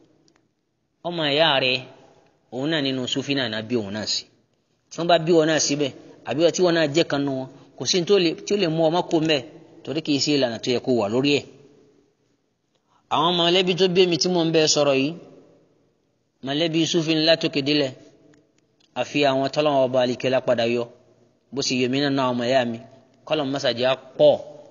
أما ياري òun nínú Sufi náà bí òun náà sí tí wọ́n bá bí wọn náà síbẹ̀ àbí tí wọ́n náà jẹ́ kan nù wọn kò sí tí ó lè mú ọmọ kó mbẹ́ torí kìí sí ìlànà tó yẹ kó wà lórí ẹ̀. àwọn mọ̀lẹ́bí tó bí èmi tí mò ń bẹ sọ̀rọ̀ yìí mọ̀lẹ́bí Sufi ńlá tó kéde àfi àwọn tọ́lọ́wọ́n ọba àlìkẹ́lá padà yọ bó sì yọmí náà náà ọmọ ẹ̀yà mi kọ́lọ̀ mọ́sàdìá pọ̀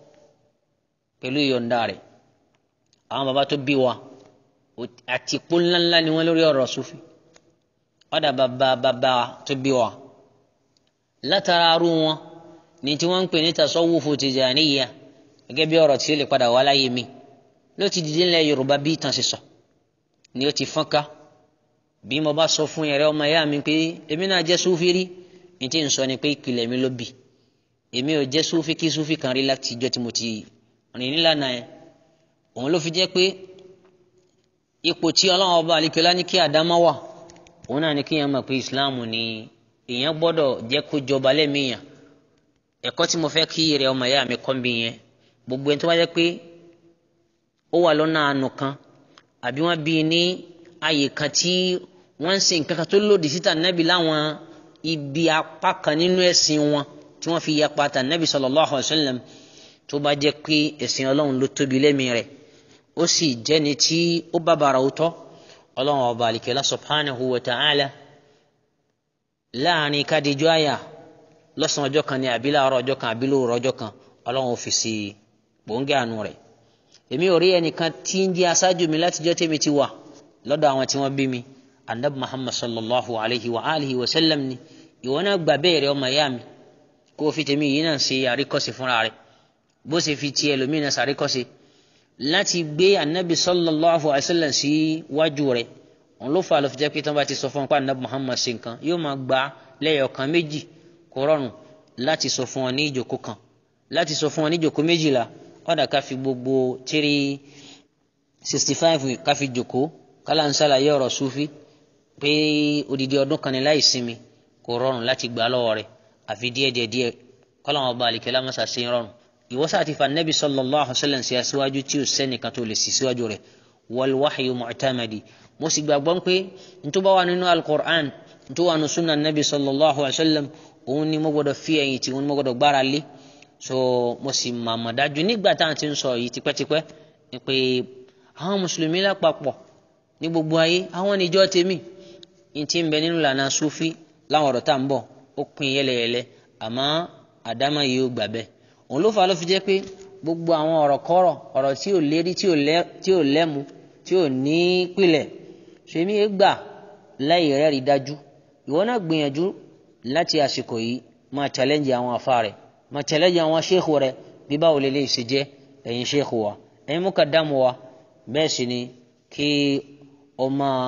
pẹ̀lú ìyọ̀ǹda rẹ̀. àwọn bàbá tó bí wa àtìpó ńláńlá ni wọ́n lórí ọ̀rọ̀ Sufi ọ̀dà bàbá tó bí wa látara arú wọn ní tí wọ́n ń pè ní tasawufu Tijaniyya gẹ́gẹ́ bí ọ̀rọ̀ tí ó lè padà wá láyé mi ló ti dìde ńlẹ̀ Yorùbá bí ìtàn ṣe sọ ni ó ti fọ́nká bí mo bá sọ fún ẹ̀rẹ́ ọmọ ìyá mi pé èmi náà jẹ́ súfí rí ní tí ń sọ ni pé ìpìlẹ̀ mi ló bì èmi ò jẹ́ súfí kí súfí kan rí láti ìjọ tí mo ti rìn nílànà ẹ̀ òun ló fi jẹ́ pé ipò tí Ọlọ́run ọba àlekèlá ní kí àdámọ́ wà òun náà ni kí èèyàn mọ̀ pé ìsìláàmù ni èèyàn gbọ́dọ̀ jẹ́ kó jọba lẹ́mìíyàn ẹ̀kọ́ tí mo fẹ́ kí ẹ̀rẹ́ ọmọ ìyá mi kọ́ ń bí yẹn gbogbo ẹni tó bá jẹ́ pé ó wà lọ́nà àánú kan àbí wọ́n bí ní ààyè kan tí wọ́n ń ṣe nǹkan kan tó lòdì sí tànàbí láwọn ibi apá kan nínú ẹ̀sìn wọn tí wọ́n fi yapa tànàbí sallallahu alaihi wasallam tó bá jẹ́ pé ẹ̀sìn Ọlọ́run ló tóbi lẹ́mìí rẹ̀ ó sì jẹ́ni tí ó bàbàrà òótọ́ Ọlọ́run ọba àlekèlá subhanahu wa ta'ala láàrin kádìjọ́ àyà lọ́sàn ọjọ́ kan ní àbí láàárọ̀ ọjọ́ kan àbí lóòrọ̀ ọjọ́ kan Ọlọ́run fi sí gbòǹgẹ́ àánú rẹ̀ èmi ò rí ẹnìkan tí ń jẹ́ aṣáájú mi látijọ́ tèmi ti wà lọ́dọ̀ àwọn tí wọ́n bí mi Ànábì Muhammad sallallahu alayhi wa alihi wa sallam ni ìwọ náà gbà bẹ́ẹ̀ rẹ ọmọ ìyá mi kó o fi tèmi yìí náà ṣe àríkọ́ṣe fúnra rẹ̀ bó ṣe fi ti ẹlòmíì náà ṣàríkọ́ṣe láti gbé Ànábì sallallahu alayhi wa sallam sí wájú rẹ̀ òun ló fà ló fi jẹ́ pé tí wọ́n bá ti sọ fún pa Ànábì Muhammad ṣe nǹkan yóò máa gba lẹ́yọ̀kan méjì kò rọrùn láti sọ fún wọn ní ìjòkó kan láti sọ fún wọn ní ìjòkó méjìlá kódà ká fi gbogbo 365 ká fi jòkó kálá ń ṣàlàyé ọ̀rọ̀ súfí pé odidi ọdún kan ní láì sinmi kò rọrùn láti gbà lọ́wọ́ rẹ̀ àfi díẹ̀ kọ́lá wọn bá àlìkẹ́lá mọ́sá sí rọrùn ìwọ́sà àti fanabi sallallahu alaihi wasallam sí aṣíwájú tí ó sẹ́nìkan tó lè sí síwájú rẹ̀ wal wahyu mu'tamadi mo sì gbàgbọ́ pé n tó bá wà nínú al-Qur'an n tó wà nínú sunnah nabi sallallahu alaihi wasallam òun ni mo gbọ́dọ̀ fi ẹ̀yìn tí òun ni mo gbọ́dọ̀ gbára lé so mo sì màmá dájú nígbà tá à ń ti ń sọ yìí tipẹ́tipẹ́ ni pé àwọn mùsùlùmí lápapọ̀ ní gbogbo ayé àwọn níjọ́ tèmi ní ti ń bẹ nínú ìlànà súfí láwọn ọ̀rọ̀ tá à ń bọ̀ ó pin yẹlẹyẹlẹ àmọ́ àdámà yìí ó gbà bẹ́ẹ̀ òun ló fà á ló fi jẹ́ pé gbogbo àwọn ọ̀rọ̀ kọ́rọ̀ ọ̀rọ̀ tí ò lérí tí ò lẹ́mu tí ò ní pìlẹ̀ ṣèmi é gbà láì rẹ́rìí dájú ìwọ náà gbìyànjú láti àsìkò yìí máa challenge àwọn àfa rẹ̀ máa challenge àwọn sheikh rẹ̀ bí báwo lè ṣe jẹ́ ẹ̀yin sheikh wa ẹ̀yin mukaddamu wa bẹ́ẹ̀ sì ni kí o máa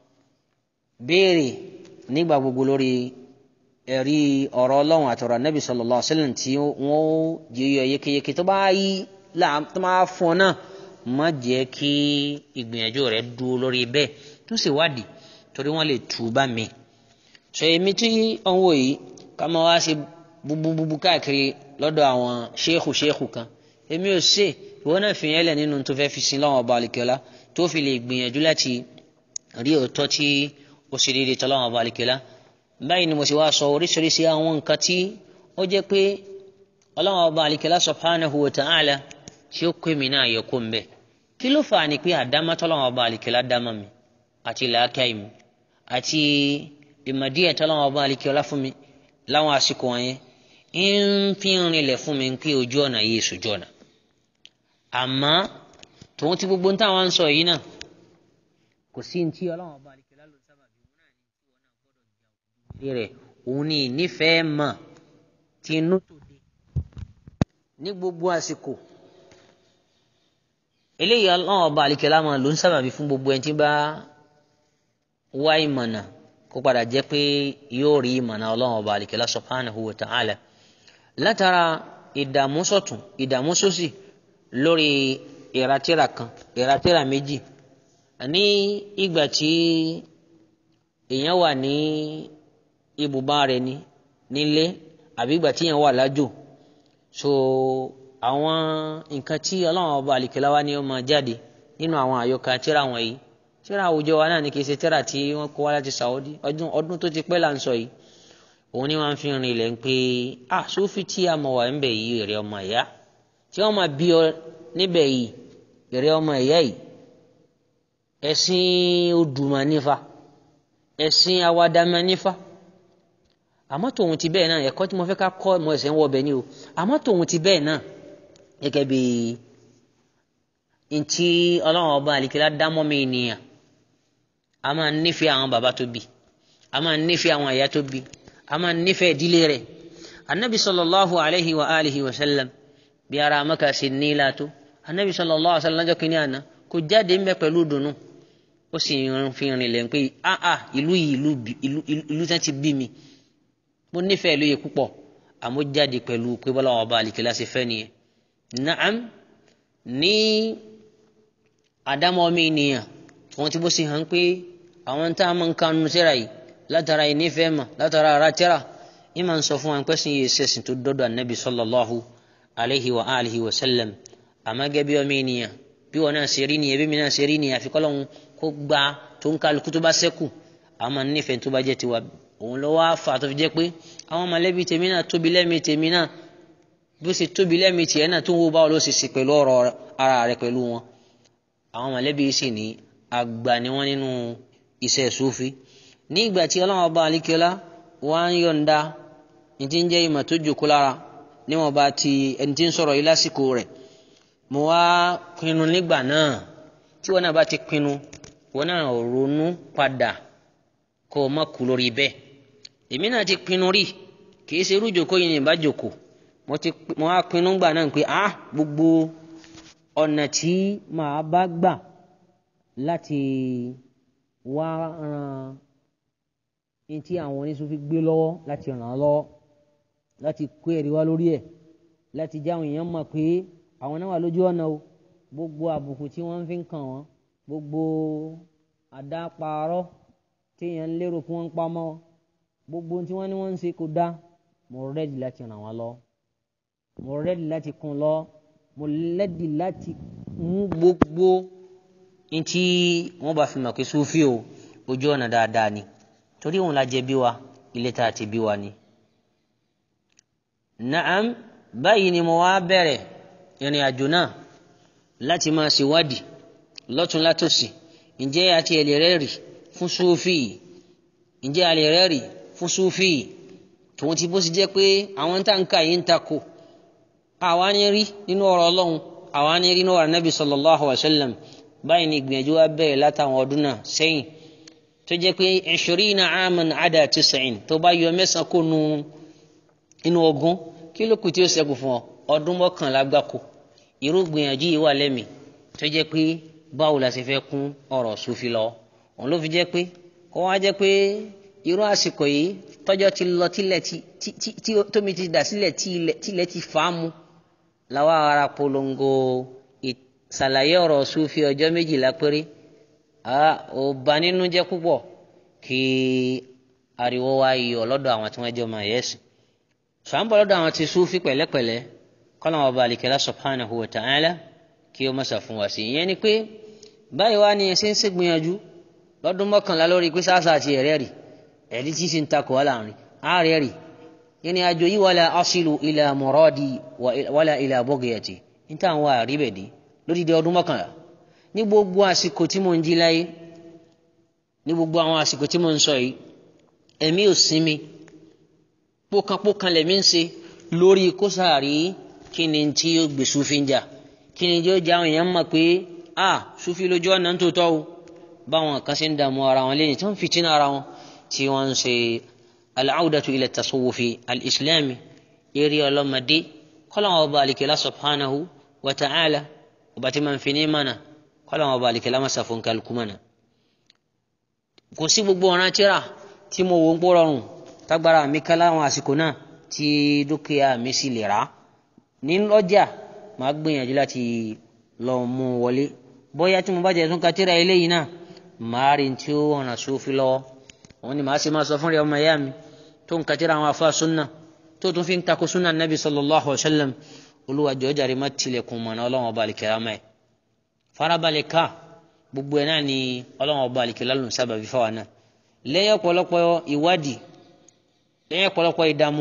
béèrè nígbà gbogbo lórí ẹ̀rí ọ̀rọ̀ Ọlọ́run àtọ̀rọ̀ Ànábì sallallahu alaihi wasallam tí wọ́n jẹ́yọ yékéyéké tó bá yí tó máa fún ọ náà má jẹ́ kí ìgbìyànjú rẹ̀ dúró lórí bẹ́ẹ̀ tó sì wádìí torí wọ́n lè tú bá mi. sọ èmi tí ó ń wò yìí ká máa wá ṣe búbúbúbú káàkiri lọ́dọ̀ àwọn ṣéèkù kan èmi ò ṣe ìwọ náà fi yẹn lẹ̀ nínú tó fẹ́ fi sin lọ́wọ́ ọba àlìkẹ́lá tó fi lè gbìyànjú láti rí òótọ́ tí ó ṣe déédéé tọ́lọ́wọ́ ọba àlìkẹ́lá báyìí ni mo sì wá sọ oríṣiríṣi àwọn nǹkan tí ó jẹ́ pé Ọlọ́hun ọba àlìkẹ́lá subhanahu wa ta'ala tí ó kó mi náà yẹ kó ń bẹ̀ kí ló fà á ni pé àdámá tọ́lọ́wọ́ ọba àlìkẹ́lá dámá mi àti làákàyè mi àti ìmọ̀díẹ̀ tọ́lọ́wọ́ ọba àlìkẹ́lá fún mi láwọn àsìkò wọ̀nyẹn ń fi rinlẹ̀ fún mi pé ojú ọ̀nà yìí sójú ọ̀nà àmọ́ tòun ti gbogbo táwọn ń sọ yìí náà kò sí ní tí Ọlọ́hun ọba àlìkẹ́lá ló sábà bí òun náà ní tí wọn náà gbọ́dọ̀ jà rẹ̀ òun ní ìnífẹ̀ẹ́ mọ̀ tí inú tó dé ní gbogbo àsìkò eléyìí Ọlọ́hun ọba àlìkẹ́lá máa ló ń sábà bí fún gbogbo ẹni tí bá wá ìmọ̀nà kó padà jẹ́ pé yóò rí ìmọ̀nà Ọlọ́hun ọba àlìkẹ́lá subhanahu wa ta'ala látara ìdààmú sọ̀tún ìdààmú sósì lórí ìràtìrà kan ìràtìrà méjì ní ìgbà tí èèyàn wà ní ibùbá rẹ̀ nílé àbí ìgbà tí èèyàn wà lájò so àwọn nǹkan tí Ọlọ́hun ọba àlìkẹ́lá wá ní ó máa jáde nínú àwọn àyọkà tírà wọ̀nyí tírà àwùjọ wa náà ní kì í ṣe tírà tí wọ́n kó wá láti Saudi ọdún tó ti pẹ́ là ń sọ yìí òun ni wọ́n fi rìn ilẹ̀ ń pé Sufi tí a mọ̀ wá ń bẹ̀ yìí èrè ọmọ ìyá tí wọ́n máa bí ọ níbẹ̀ yìí èrè ọmọ ìyá yìí ẹ̀sìn odùmọ̀ nífa ẹ̀sìn awadamẹ́ nífa àmọ́ tòun ti bẹ́ẹ̀ náà ẹ̀kọ́ tí mo fẹ́ ká kọ́ mọ ẹ̀sẹ̀ ń wọ ọbẹ̀ ni o àmọ́ tòun ti bẹ́ẹ̀ náà gẹ́gẹ́ bí ntí Ọlọ́run ọba àlìkẹ́lá dámọ́ mi ènìyàn a máa nífẹ̀ẹ́ àwọn bàbá tó bí a máa nífẹ̀ẹ́ àwọn ìyá tó bí a máa nífẹ̀ẹ́ ìdílé rẹ̀ anabi sallallahu alayhi wa alihi wa sallam bí ara Mákà sí nílá tó anabi sallallahu alayhi wa sallam lọ́jọ́ kìíní àná kò jáde ń bẹ pẹ̀lú dùnú ó sì ń fi rinlẹ̀ pé ìlú yìí ìlú tán ti bí mi mo nífẹ̀ẹ́ ìlú yìí púpọ̀ àmọ́ jáde pẹ̀lú pé bọ́lá ọba àlìkẹ́lá ṣe fẹ́ nìyẹn. Naam, ní àdámọ́ mi ènìyàn wọ́n ti bó sì hàn pé àwọn tá a máa ń kanu tírà yìí látara ìnífẹ̀ẹ́ mà látara ara tírà ní máa ń sọ fún wa pé sí iye ṣẹ̀sìn tó dọ́dọ̀ ànábì sallallahu alayhi wa alihi wa sallam. Àmọ́ gẹ́gẹ́ bí ọmọ ènìyàn bí wọn náà ṣe rí nìyẹn bí mi náà ṣe rí nìyẹn àfi kọ́lọ́hún kó gba tó ń kálukú tó bá ṣẹ́kù àmọ́ nífẹ̀ẹ́ tó bá jẹ́ tiwa òun lọ́wọ́ àfà tó fi jẹ́ pé àwọn mọ̀lẹ́bí tèmi náà tóbi lẹ́mìí tèmi náà bó ṣe tóbi lẹ́mìí tiẹ̀ náà tó ń wo báwo ló ṣe ṣe pẹ̀lú ọ̀rọ̀ ara rẹ̀ pẹ̀lú wọn. Àwọn mọ̀lẹ́bí sì ní àgbà ni wọ́n nínú iṣẹ́ Sufi. Ní ìgbà tí Ọlọ́run Ọba àlìkẹ́lá wá ń yọ̀ǹda ní ti ń jẹ́ ìmọ̀ tó jòkó lára níwọ̀n bá ti ẹni tí ń sọ̀rọ̀ yìí lásìkò rẹ̀ mo wá pinnu nígbà náà tí wọn náà bá ti pinnu wọn náà ronú padà kó o má kú lórí bẹ́ẹ̀. Èmi náà ti pinnu rí kì í ṣe irú ìjòkó yìí ní ìbá jòkó mo wá pinnu gbà náà pé gbogbo ọ̀nà tí màá bá gbà láti wá ran ní tí àwọn oníṣòfì gbé lọ́wọ́ láti ràn án lọ́wọ́ láti kó ẹ̀rí wá lórí ẹ̀ láti jáwọn èèyàn mọ̀ pé àwọn náà wà lójú ọ̀nà o. Gbogbo àbùkù tí wọ́n fi ń kàn wọ́n gbogbo àdáparọ́ tí èèyàn lérò kí wọ́n ń pamọ́ gbogbo tí wọ́n ní wọ́n ń ṣe kò dá mo rẹ́dì láti ràn wọ́n lọ mo rẹ́dì láti kún lọ mo rẹ́dì láti mú gbogbo ní tí wọ́n bá fi mọ̀ pé Sufi o ojú ọ̀nà dáadáa ni torí òun la jẹ bí wa ilé tá a ti bí wa ni. Naam, báyìí ni mo wá bẹ̀rẹ̀ ìrìn àjò náà láti máa ṣèwádìí lọ́tún látòsì ǹjẹ́ àti ẹ̀lẹ́rẹ́rì fún Sufi ǹjẹ́ àlẹ́rẹ́rì fún Sufi tòun ti bó sì jẹ́ pé àwọn táǹkà yìí ń takò àwa ní rí nínú ọ̀rọ̀ Ọlọ́run àwa ní rí nínú ọ̀rọ̀ Nabi sallallahu alaihi wasallam. Báyìí ni ìgbìyànjú wa bẹ̀rẹ̀ látàwọn ọdún náà sẹ́yìn tó jẹ́ pé 20 aman ada 90 tó bá yọ mẹ́sàn kó nu inú ogún kí ló kù tí ó ṣẹ́kù fún ọ ọdún 11 gbáko. Irú gbìyànjú yìí wà lẹ́mìí tó jẹ́ pé báwo la ṣe fẹ́ kún ọ̀rọ̀ Sufi lọ. Òun ló fi jẹ́ pé kó wá jẹ́ pé irú àsìkò yìí tọ́jọ́ ti lọ tílẹ̀ tí tómi ti dà sílẹ̀ tílẹ̀ ti fàámu làwa ara polongo ìsàlàyé ọ̀rọ̀ Sufi ọjọ́ 12 péré. Ó bà nínú jẹ́ púpọ̀ kí ariwo wá yọ lọ́dọ̀ àwọn tí wọ́n jẹ́ ọmọ ẹ̀yẹ́sìn. Sàǹbọ̀ lọ́dọ̀ àwọn ti Sufi pẹ̀lẹ́pẹ̀lẹ́ kọ́nà ọba àlìkẹ́lá subhanahu wa ta'ala kí ó mọ̀sà fún wa sí. Ìyẹn ni pé báyìí wá ní ẹsẹ̀ ń ṣe gbìyànjú lọ́dún 11 lórí pé sáàsà àti ẹ̀rẹ́rì ẹ̀rí tí sì ń takò wà láàrin àárẹ̀rì. Ìrìn àjò yìí wala asilu ila muradi wala ila bughyati níta àwọn àríbẹ̀dì lórí di ọdún 11 ní gbogbo àsìkò tí mo ń jí láyé ní gbogbo àwọn àsìkò tí mo ń sọ yìí ẹ̀mí ò sinmi pókanpókan lẹ̀mí ń ṣe lórí kó sáàrí kí ni tí ó gbé Sufi ń jà kí ni tí ó já àwọn èèyàn mọ̀ pé Sufi lójú ọ̀nà tó tọ́ o báwọn kan ṣe ń dààmú ara wọn lẹ́yìn tí wọ́n ń fìtínà ara wọn tí wọ́n ń ṣe al-audatu ila tasawufi al-islami eré ọlọ́mọdé kọ́láwọn ọba àlìkẹ́lá subhanahu wa ta'ala ọba tí máa ń fi ní mọ̀nà kọ́láwọn ọba àlìkẹ́lá máa ṣàfihàn kálukú mọ̀nà. Kò sí gbogbo ọ̀ràn tíra tí mo wò ń pọ̀ rọrùn tágbára mi ká láwọn àsìkò náà tí dúkìá mi sì lè rà ní lọ́jà máa gbìyànjú láti lọ mú wọlé bóyá tí mo bá jẹ́ tún ka tíra eléyìí náà máa rí tí ó ọ̀nà Sufi lọ́wọ́. Òun ni màá sì máa sọ fún rẹ̀ ọmọ ìyá mi tó ń ka tíra àwọn afá súnà tó tún fi ń takò súnà Nabi sallallahu alaihi wasallam Olúwa jọ̀ọ́ jàre má tilẹ̀kùn mọ̀nà Ọlọ́run ọba àlìkẹ́lá mẹ́ farabalẹ̀ ká gbogbo ẹ̀ náà ni Ọlọ́run ọba àlìkẹ́lá ló ń sábàbí fáwa náà lẹ́yìn ọ̀pọ̀lọpọ̀ ìwádìí lẹ́yìn ọ̀pọ̀lọpọ̀ ìdààmú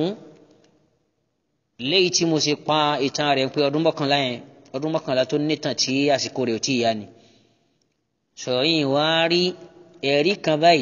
léyìí tí mo ṣe pa ìtàn rẹ̀ pé ọdún 11 tó nítàn tí àsìkò rẹ̀ ò tí ì yá ni. sọ̀yìn wá rí ẹ̀rí kan báyìí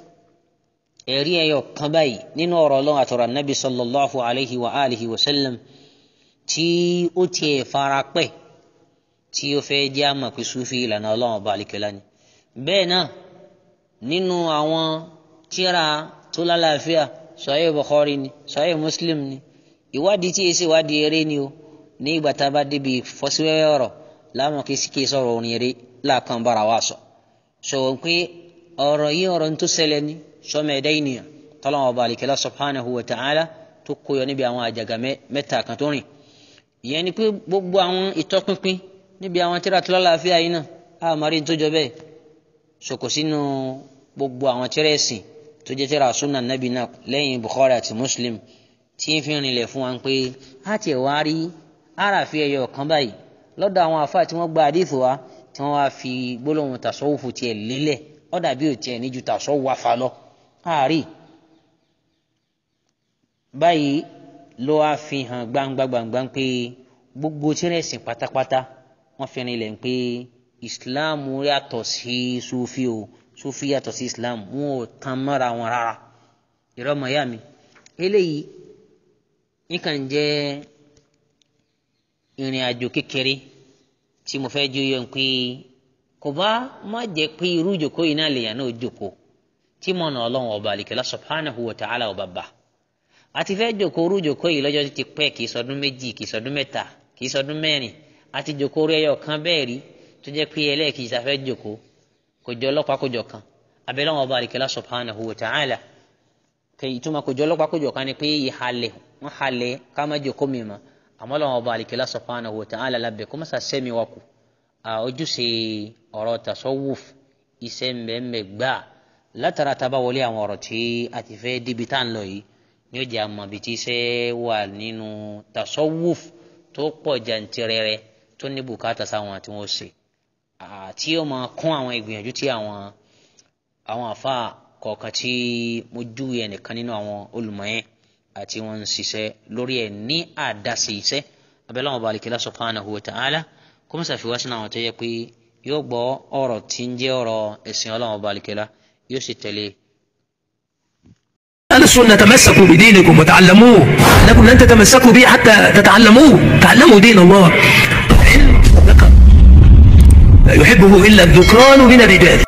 ẹ̀rí ẹyọ kan báyìí nínú ọ̀rọ̀ Ọlọ́run àtọ̀rọ̀ Ànábì sallallahu alayhi wa alihi wa sallam tí ó tiẹ̀ fara pẹ́ tí ó fẹ́ jẹ́ àmọ̀ pé Sufi ìlànà Ọlọ́run ọba àlìkẹ́lá ni. bẹ́ẹ̀ náà nínú àwọn tíra tó lálàáfíà Sahih Bukhari ni Sahih Muslim ni ìwádìí tí èsì ìwádìí eré ni o ní ìgbà tá a bá débi fọ́síwẹ́wẹ́ ọ̀rọ̀ láwọn kì í sọ̀rọ̀ orin eré láàkan bára wa sọ sọ pé ọ̀rọ̀ yìí ọ̀rọ̀ tó ṣẹlẹ̀ ní sọmọ ẹ̀dá ènìyàn tọ́lọ́wọ́n ọba àlìkẹ́lá subhanahu wa ta'ala tó kóyọ níbi àwọn àjàgà mẹ́ta kan tó rìn. ìyẹn ni pé gbogbo àwọn ìtọ́pinpin níbi àwọn tírà tó lálàáfíà yìí náà a máa rí tó jọ bẹ́ẹ̀ sọkò sínú gbogbo àwọn tírà ẹ̀sìn tó jẹ́ tírà sunna nabi náà lẹ́yìn Bukhari àti Muslim tí ń fi rinlẹ̀ fún wa pé a ti wá rí àràfi ẹyọ kan báyìí lọ́dọ̀ àwọn àfáà tí wọ́n gba àdìsí wa tí wọ́n wá fi gbólóhùn tasawufu tiẹ̀ lélẹ̀ ó dàbí ò tiẹ̀ ní ju tasawufa lọ àárí. báyìí ló wá fi hàn gbangba pé gbogbo tírà ẹ̀sìn pátápátá wọ́n fi rinlẹ̀ pé Islam yàtọ̀ sí Sufi o Sufi yàtọ̀ sí Islam wọn ò tan mọ́ra wọn rárá. ìrọ̀mọ̀ yá mi eléyìí nǹkan jẹ́ ìrìn àjò kékeré tí mo fẹ́ jó yọ pé kò bá má jẹ́ pé irú ìjòkó yìí náà lèèyàn náà jòkó tí mo nà Ọlọ́run ọba àlìkẹ́lá subhanahu wa ta'ala ọba bá àti fẹ́ jòkó irú ìjòkó yìí lọ́jọ́ ti pẹ́ kì í sọdún méjì kì í sọdún mẹ́ta kì í sọdún mẹ́rin àti jòkó orí ẹyọ kan bẹ́ẹ̀ rí tó jẹ́ pé ẹlẹ́ẹ̀kejì tá fẹ́ jòkó kò jọ ọlọ́pàá kò jọ kan abẹ́lẹ́ ọba àlìkẹ́lá subhanahu wa ta'ala ìtumọ̀ kò jọ ọlọ́pàá kò jọ kan ni pé ìhalẹ̀ wọ́n halẹ̀ ká má jòkó mi mọ́ àmọ́ Ọlọ́run ọba àlìkẹ́lá subhanahu wa ta'ala lábẹ́ kó má sàsẹ́mi wa kù ojúṣe ọ̀rọ̀ tasawuf iṣẹ́ mbẹ́mbẹ́ gbà látara taba wọlé àwọn ọ̀rọ̀ tí a ti fẹ́ débi tá ń lọ yìí ní ó jẹ́ àmọ́ bí tí iṣẹ́ wà nínú tasawuf tó pọ̀ jàǹtìrẹrẹ tó ní bùkátà sáwọn tí wọ́n ṣe tí ó máa kún àwọn ìgbìyànjú tí àwọn àfa kọ̀ọ̀kan tí mo júwe ẹnìkan nínú àwọn olùmọ̀yẹn àti wọn ń ṣiṣẹ́ lórí ẹ̀ ní àdáṣe iṣẹ́ abẹ́lẹ́ wọn balikẹ́lá subhanahu wa ta'ala kó mọ̀ ṣàfihàn sínú àwọn tó yẹ pé yóò gbọ́ ọ̀rọ̀ tí ń jẹ́ ọ̀rọ̀ ẹ̀sìn Ọlọ́run balikẹ́lá yóò sì tẹ̀lé. أهل السنة تمسكوا بدينكم وتعلموه لكم لن تتمسكوا به حتى تتعلموه تعلموا دين الله العلم لا يحبه إلا الذكران من الرجال